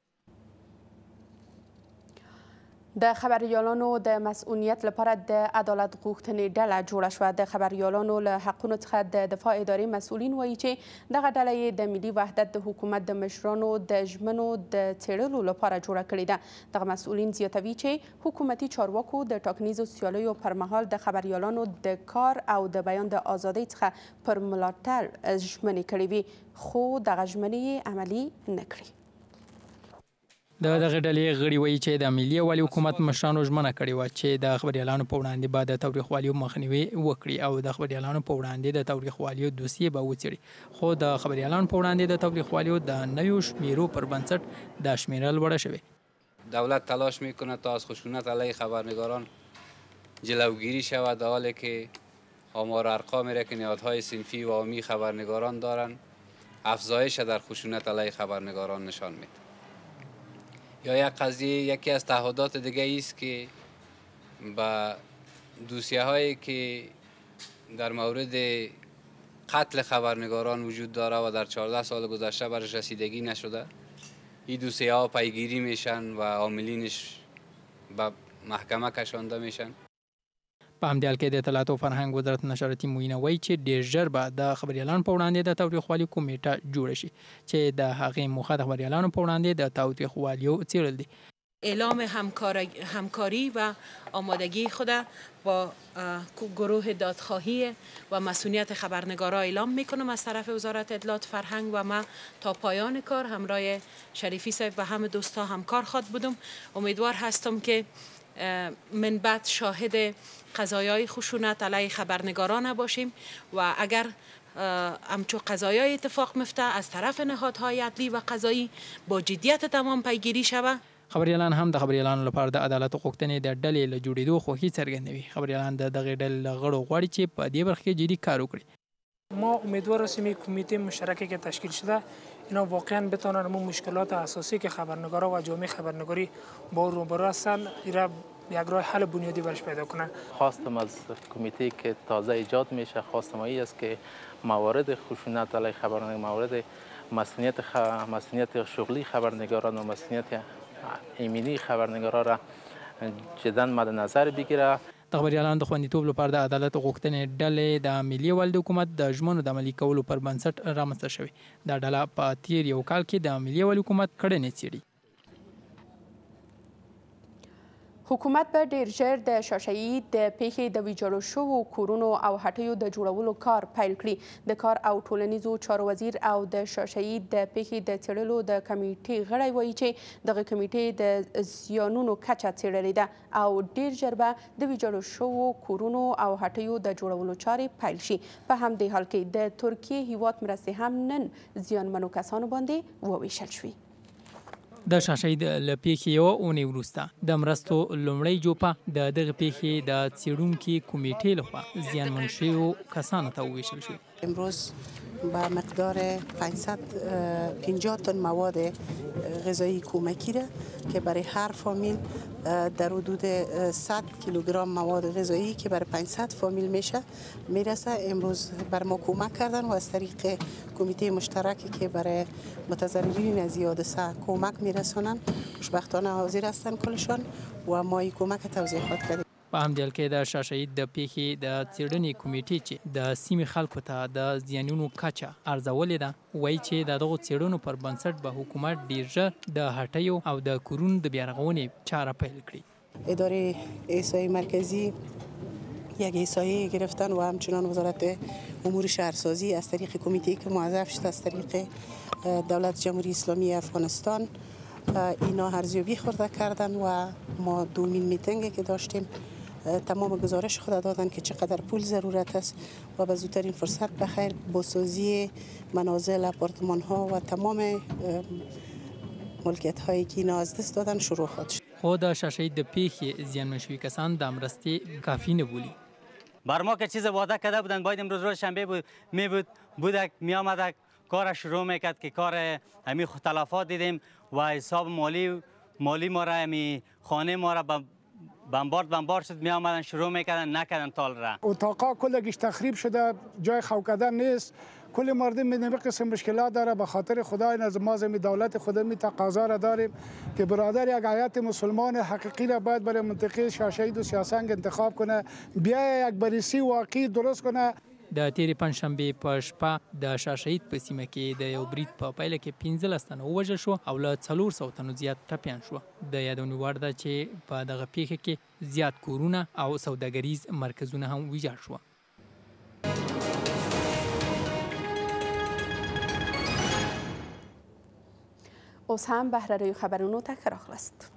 د خبریالانو د مسؤلیت لپاره د عدالت غوښتنې ډله جوړه شوه. د خبریالانو له حقونو څخه د دفاع ادارې مسؤلین وایي چې دغه ډله یې د ملي وحدت د حکومت د مشرانو د ژمنو د څېړلو لپاره جوړه کړې ده. دغه مسؤلین زیاتوي چې حکومتي چارواکو د ټاکنیزو سیالیو پر مهال د خبریالانو د کار او د بیان د ازادۍ څخه پر ملاتړ ژمنې کړې وي، خو دغه ژمنې یې عملي نه کړې. د دغه ډلې غړي وایي چې د ملي والي حکومت مشرانو ژمنه کړې وه چې د خبریالانو په وړاندې به د تاوتریخوالیو مخنیوي وکړي او د خبریالانو په وړاندې د تاوتریخوالیو دوسیې به وڅېړي، خو د خبریالانو په وړاندې د تاوتریخوالیو د نویو شمیرو پر بنسټ د شمیره لوړه شوې. دولت تلاش میکنه تا از خشونت علیه خبرنگاران جلوگیری شود، در حالی که آمار ارقامی را که نهادهای صنفی و عمومی خبرنگاران دارند افزایش در خشونت علیه خبرنگاران نشان میده. یا یک قضیه یکی از تعهدات دیگه است که با دوسیه هایی که در مورد قتل خبرنگاران وجود داره و در 14 سال گذشته برش رسیدگی نشده، این دوسیه ها پیگیری میشن و عاملینش به محکمه کشانده میشن. په همدې حال کې د اطلاعات او فرهنګ وزارت نشراتي معینه وایي چې ډېر ژر به د خبریالانو په وړاندې د تاوتریخوالي کمیټه جوړه شي چې د هغې موخه د خبریالانو په وړاندې د تاوتریخوالیو څېړل دي. اعلام همکاری و آمادگی خود با گروه دادخواهی و مسئولیت خبرنگارا اعلام میکنم از طرف وزارت اطلاعات فرهنگ و ما تا پایان کار همراه شریفی صاحب و همه دوستا همکار خواد بودم. امیدوار هستم که من بعد شاهد قضایای خشونت علیه خبرنگاران باشیم و اگر همچون قضایای اتفاق میفته از طرف نهادهای عدلی و قضایی با جدیت تمام پیگیری شود. خبریالان هم د خبریالانو لپاره د عدالت غوښتنې د ډلې له جوړېدو خوښي څرګندوي. خبریالان د دغې ډلې له غړو غواړي چې په دې برخه کې جدي کار وکړي. ما امیدوار هستیم کمیته مشترکی که تشکیل شده اینا واقعا بتونن همون مشکلات اساسی که خبرنگارا و جامعه خبرنگاری با روبرو هستن ایرا یک راه حل بنیادی برش پیدا کنن. خواستم از کمیته که تازه ایجاد میشه خواستم این است که موارد خشونت علیه خبرنگاران، موارد مسئولیت شغلی خبرنگاران و مسئولیت ایمنی خبرنگاران را جدا مد نظر بگیره. د خبریالانو د خوندیتوب لپاره د عدالت غوښتنې ډلې د ملي والد حکومت د ژمنو د عملي کولو پر بنسټ رامنځته شوې. دا ډله په تیر یو کال کې د ملي والي حکومت کړنې څېړي. حکومت به ډیر ژر د شاشه‌ای د پیښې د ویجاړو شوو کورونو او هټیو د جوړولو کار پیل کړي. د کار او ټولنیزو چارو وزیر او د شاشه‌ای د پیښې د څېړلو د کمیټې غړی وایي چې دغه کمیټې د زیانونو کچه څېړلې ده او ډیر ژر به د ویجاړو شوو کورونو او هټیو د جوړولو چارې پیل شي. په همدې حال کې د ترکیې هیواد مرستې هم نن زیانمنو کسانو باندې وویشل شوې. د شاشه‌ای له پیښې یوه اونۍ وروسته د مرستو لومړۍ جوپه د دغه پیښې د څېړونکي کمیټې لخوا زیانمن شویو کسانو ته وویشل شوې. امروز با مقدار 550 تن مواد غذایی کمکی را که برای هر فامیل در حدود 100 کیلوگرم مواد غذایی که برای 500 فامیل میشه میرسه امروز بر ما کمک کردن و از طریق کمیته مشترکی که برای متضررین از این حادثه کمک میرسانن خوشبختانه حاضر هستن کلشان و ما این کمک توضیحات کردیم. په همدې حال کې د شاشه‌ای د پیښې د څېړنې کمیټې چې د سیمې خلکو ته د زیانونو کچه ارزولې ده وایي چې د دغو څېړنو پر بنسټ به حکومت ډیر ژر د هټیو او د کورونو د بیارغونې چاره پیل کړي. اداره احصای مرکزی یک احصایه گرفتن و همچنان وزارت امور شهرسازی از طریق کمیته که موظف شده از طریق دولت جمهوری اسلامی افغانستان اینا ارزیابی خورده کردن و ما دومین میتینگی که داشتیم تمام گزارش خود دادن که چقدر پول ضرورت است و به زودترین فرصت بخیر بازسازی منازل، آپارتمان ها و تمام ملکیت هایی که اینا از دست دادن شروع خواهد شد. خو د شاشه‌ای د پیښې زیانمن شوي کسان د مرستې کافی نبولي. بر ما که چیز وعده کرده بودن باید امروز روز شنبه بودک می آمدک کار شروع میکرد که کار همین تلفات دیدیم و حساب مالی ما را همین خانه ما را بمبارد شد می آمدن شروع میکردن نکردن تال را. اتاقا کلش تخریب شده جای خوکدن نیست. کل مردم می قسم مشکلات داره به خاطر خدای نظم دولت خود می تقاضا را داریم که برادر یک هیئت مسلمان حقیقی را باید برای منطقه شاشه‌ای و سیاسنگ انتخاب کنه بیا یک بریسی واقعی درست کنه. د تیرې پنجشنبې په شپه د شاشه‌ای په سیمه کې د یو برید په پایله کې 15 تنه ووژل شو او له 400 تنو زیات ټپیان شو. د یادونې وړ ده چې په دغه پیښه کې زیات کورونه او سوداګریز مرکزونه هم ویجاړ شو. اوس هم بهره‌روی خبرونو ته ښه راغلاست.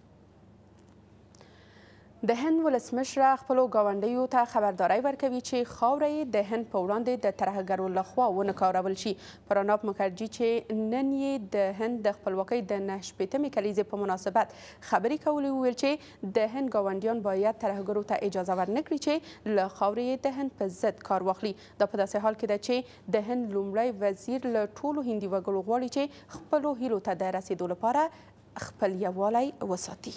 د هند ولسمشر خپلو ګاونډیو ته خبرداری ورکوي چې خاوره د هند په وړاندې د ترهګرو لخوا ونه کارول شي. پراناب مکرجي چې نن یې د هند د خپلواکۍ د 9 کلیزې په مناسبت خبرې کولې وویل چې د هند ګاونډیان باید ترهګرو ته اجازه ورنکړي چې له خاورې د هند په ضد کار واخلي. دا په داسې حال کې ده چې د هند لومړی وزیر له ټولو هندي وګړو غواړي چې خپلو هیلو ته د رسیدو لپاره خپل یووالی وساتي.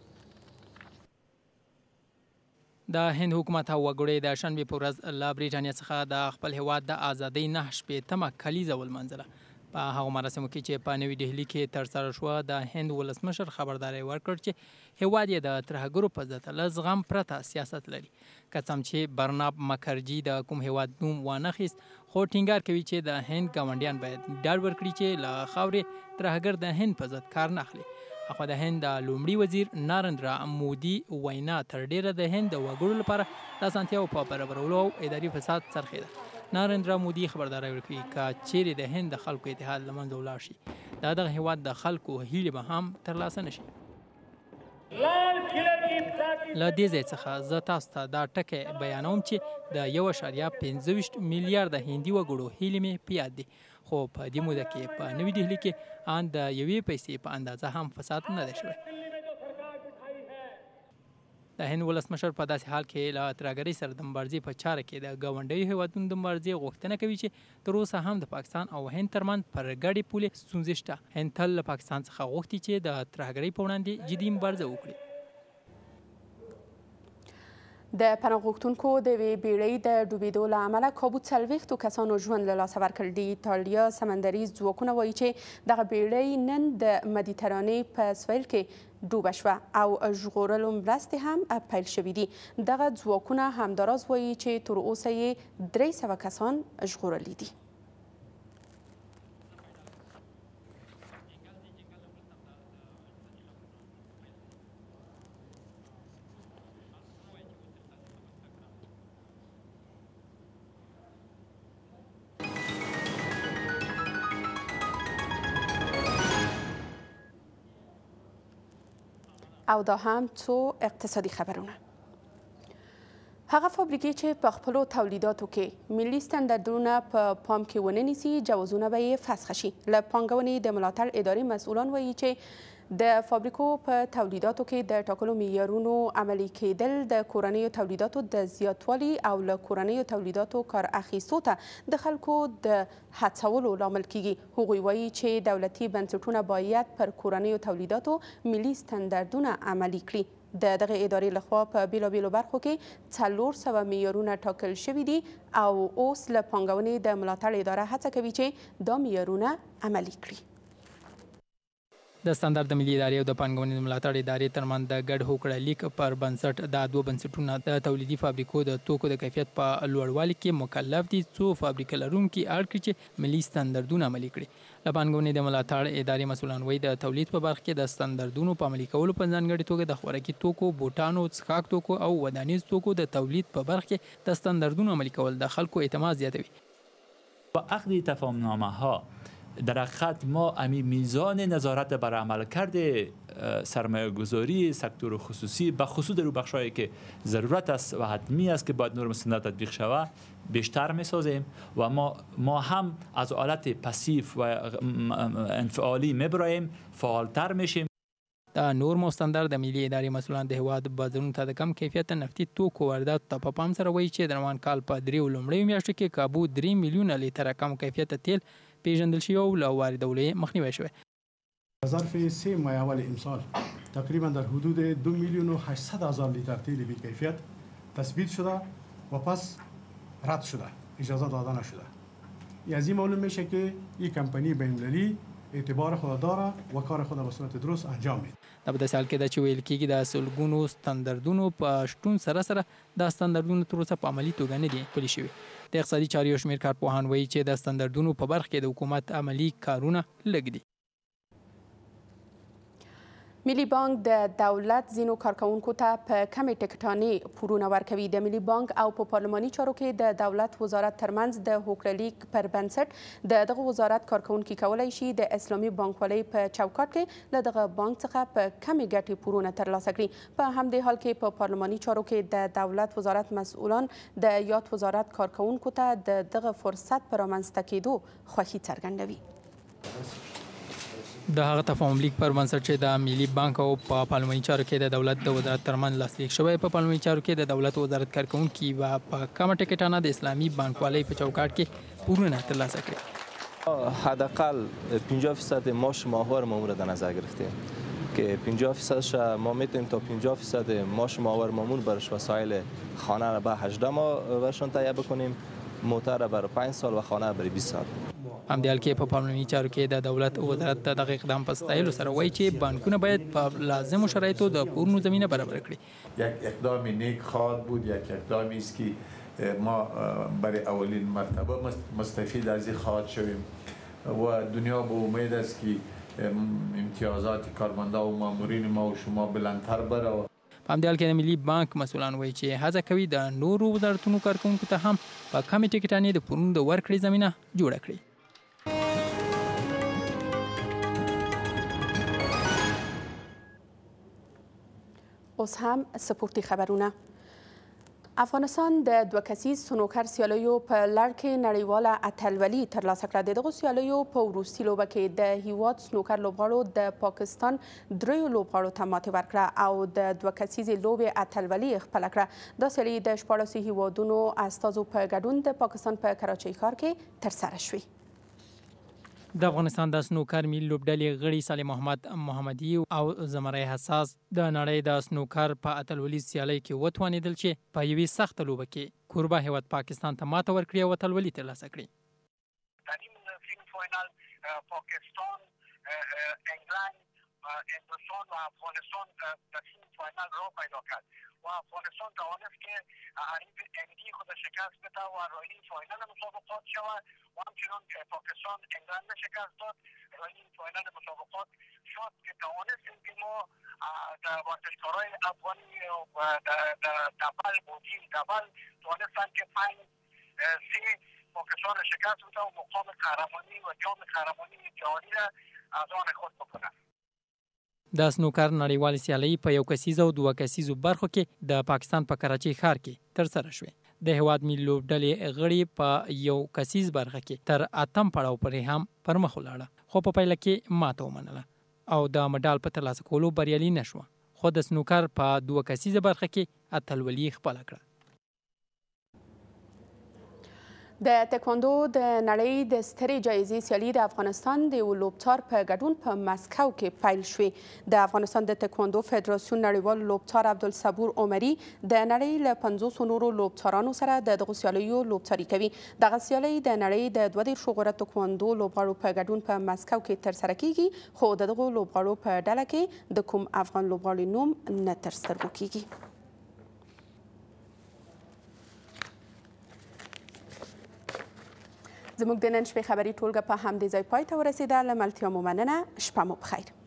د هند حکومت او وګړي د شنبې په ورځ له بریټانیا څخه د خپل هیواد د ازادۍ 9 کلیزه ولمانځله. په هغو مراسمو کې چې په نوي ډهلي کې ترسره شوه د هند ولسمشر خبرداری ورکړ چې هیواد یې د ترهګرو په ضد له زغم پرته سیاست لري. که څه هم چې برناب مکرجي د کوم هیواد نوم وانخیست خو ټینګار کوي چې د هند ګاونډیان باید ډاډ ورکړي چې له خاورې ترهګر د هند په ضد کار نه اخلي. اخوا د هند د لومړي وزیر نارندرا مودي وینا تر ډیره د هند د وګړو لپاره د اسانتیاو په برابرولو او اداري فساد څرخېده. نارندرا مودي خبرداری ورکوي که چیرې د هند د خلکو اتحاد له منځه ولاړ شي د دغه هیواد د خلکو هیلې به هم ترلاسه نه شي. له دې ځای څخه زه تاسو ته دا ټکی بیانوم چې د 1.25 میلیارده هندي وګړو هیلې مې په یاد دي. خو په دې موده کې په نوي ډهلي کې ان د یوې پیسې په اندازه هم فساد نه دی شوی. د هند ولسمشر په داسې حال کې له ترهګرۍ سره د مبارزې په چاره کې د ګاونډیو هیوادونو د مبارزې غوښتنه کوي چې تر اوسه هم د پاکستان او هند ترمنځ پر ګډې پولې ستونزې شته. هند تل له پاکستان څخه غوښتي چې د ترهګرۍ په وړاندې جدي مبارزه وکړي. د پناه غوښتونکو د یوې بیړۍ د ډوبېدو له امله کابو 40 کسانو ژوند له لاسه ورکړ. د ایټالیا سمندري ځواکونه وایي چې دغه بیړۍ نن د مدیترانې په سویل کې ډوبه شوه او ژغورلو مرستې هم پیل شوي دي. دغه ځواکونه همداراز وایي چې تر اوسه یې 300 کسان ژغورلي دي. او دا هم څو اقتصادي خبرونه. هغه فابریکې چې په خپلو تولیداتو کې ملي ستاندردونه په پام کې ونه نیسي جوازونه به یې فسخ شي. له پانګونې د ملاتړ ادارې مسؤلان وایي چې د فابریکو په تولیداتو کې د ټاکلو معیارونو عملي کېدل د کورنیو تولیداتو د زیاتوالي او له کورنیو تولیداتو کار اخیستو ته د خلکو د هڅولو لامل کیږي. هغوی وایي چې دولتي بنسټونه باید پر کورنیو تولیداتو ملي ستاندردونه عملي کړي. د دغه ادارې لخوا په بیلابیلو برخو کې 400 معیارونه ټاکل شوي دي او اوس له پانګونې د ملاتړ اداره هڅه کوي چې دا معیارونه عملي کړي. د ستاندرد ملي ادارې او د پانګونې د ملاتړ ادارې ترمنځ د ګډ هوکړه لیک پر بنسټ دا دوه بنسټونه د تولیدي فابریکو د توکو د کیفیت په لوړوالي کې مکلف دي څو فابریکه لرونکي اړ کړي چې ملي ستاندردونه عملي کړي. له پانګونې د ملاتړ ادارې مسؤلان وایي د تولید په برخه کې د ستاندردونو په عملي کولو په ځانګړي توګه د خوراکي توکو، بوټانو، څښاک توکو او ودانیز توکو د تولید په برخه کې د ستاندردونو عملي کول د خلکو اعتماد زیاتوي. با عقد تفاهمنامه ها در حقیقت ما امی میزان نظارت بر عملکرد سرمایه گذاری سکتور خصوصی به خصوص در بخش‌هایی که ضرورت است و حتمی است که باید نرم استاندارد تطبیق شود بیشتر می‌سازیم و ما هم از حالت پسیو و انفعالی می‌براییم فعالتر میشیم. د نورم استاندارد د ملي ادارې مسؤلان د هیواد بازارونو ته د کم کیفیت نفتي توکو واردات ته په پام سره وایي چې د روان کال په 3 لومړیو میاشتو کې کابو 3 میلیونه لیتره کم کیفیت تیل پیژندل شوی او له واردولو یې مخنیوی شوی. ظرف 3 ماه اول امسال تقریبا در حدود 2 میلیون و 800 هزار لیتر تیل بی کیفیت تثبیت شده و پس رد شده، اجازه داده نشده. از این معلوم میشه که این کمپانی بین‌المللی اعتبار خود داره و کار خود به صورت درست انجام میده. دا په داسې حال کې ده چې ویل کېږي د سلګونو ستاندردونو په شتون سره سره دا ستاندردونه تر اوسه په عملي توګه نه دي پلي شوي. د اقتصادي چارو یو شمېر کارپوهان وایي چې د ستاندردونو په برخه کې د حکومت عملي کارونه لږ دي. ملي بانک د دولت ځینو کارکونکو ته په کمې ټکټانې پورونه ورکوي. د ملي بانک او په پارلماني چارو کې د دولت وزارت ترمنځ د هوکړه لیک پر بنسټ د دغه وزارت کارکونکي کولی شي د اسلامي بانکوالۍ په چوکاټ کې له دغه بانک څخه په کمې ګټې پورونه ترلاسه کړي. په همدې حال کې په پارلماني چارو کې د دولت وزارت مسؤلان د یاد وزارت کارکونکو ته د دغه فرصت په رامنځته کېدو خوښي څرګندوي. د هغه تفاهم لیک پر بنسټ چې د ملي بانک او په پارلماني چارو کې د دولت د وزارت ترمنځ لاسلیک شوی په پارلماني چارو کې د دولت وزارت کارکونکي و په کمه ټکټانه د اسلامي بانکوالۍ په چوکاټ کې پورونه ترلاسه کړي. حداقل 50% معاش ماهوار مامور در نظر گرفتیم که 50% ما میتونیم تا 50% معاش ماهوار مامور برش وسایل خانه را به 18 ماه برشان تهیه بکنیم، موتر را برای 5 سال و خانه برای 20 سال. همدې حال کې په پارلماني چارو کې د دولت وزارت د دغه اقدام په ستایلو سره وایي چې بانکونه باید په لازمو شرایطو د پورونو زمینه برابر کړي. یک اقدام نیک خواهد بود، یک اقدامی است که ما برای اولین مرتبه مستفید از این خواهد شویم و دنیا به امید است که امتیازات کارمندا و مامورین ما و شما بلندتر بره. په همدې حال کې د ملي بانک مسؤلان وایي چې هڅه کوي د نورو وزارتونو کارکونکو ته هم په کمې ټکټانې د پورونو د ورکړې زمینه جوړه کړي. اوس هم سپورتي خبرونه. افغانستان د دوه کسیز سنوکر سیالیو په لړ کې نړیواله اتلولي ترلاسه کړه. د دغو سیالیو په وروستي لوبه کې د هیواد سنوکر لوبغاړو د پاکستان دریو لوبغاړو ته ماتې ورکړه او د دوه کسیزې لوبې اتلولي خپله کړه. دا سیالي د 14 هیوادونو استازو په ګډون د پاکستان په کراچۍ ښار کې ترسره شوې. د افغانستان د سنوکر ملي لوبډلې غړي صالح محمد محمدي او زمری حساس د نړۍ د سنوکر په اتلولي سیالۍ کې وتوانېدل چې په یوې سخته لوبه کې کوربه هیواد پاکستان ته ماته ورکړي او اتلولي ترلاسه کړي. پاکستان، انگلند، هندوستان و افغانستان در سیم فاینال را پیدا کرد و افغانستان توانست که حریف انگلی خود شکست بده و راهی فاینال مسابقات شود و همچنان پاکستان انگلند شکست داد، راهی فاینال مسابقات شد که توانستیم که ما در ورزشکارای افغانی و در دبل بودی دبل توانستن که 5-3 پاکستان شکست بده و مقام قهرمانی و جام قهرمانی جهانی را از آن خود بکنه. د سنوکر نړیوال سیالۍ په یو کسیز او دوه کسیزو برخو کې د پاکستان په کراچۍ ښار کې ترسره شوې. د هیواد ملي لوبډلې غړي په یو کسیز برخه کې تر 8م پړاو پورې هم پر مخ ولاړه، خو په پایله کې ماته ومنله او د مډال په ترلاسه کولو بریالي نه شوه. خو د سنوکر په دوه کسیزه برخه کې اتلولي خپله کړه. د تکواندو د نړۍ د سترې جایزې سیالي د افغانستان د یو لوبڅار په ګډون په مسکو کې پیل شوې. د افغانستان د تکواندو فدراسیون نړیوال لوبڅار عبدالصبور عمري د نړۍ له 50 نورو لوبڅارانو سره د دغو سیالیو لوبڅاري کوي. دغه سیالۍ د نړۍ د 22 غوره تکواندو لوبغاړو په ګډون په مسکو کې ترسره کیږي، خو د دغو لوبغاړو په ډله کې د کوم افغان لوبغاړي نوم نه تر سترګو کیږي. زموږ د نن شپې خبري ټولګه په همدې ځای پای ته ورسېده. له ملتیا مو مننه. شپه مو بخیر.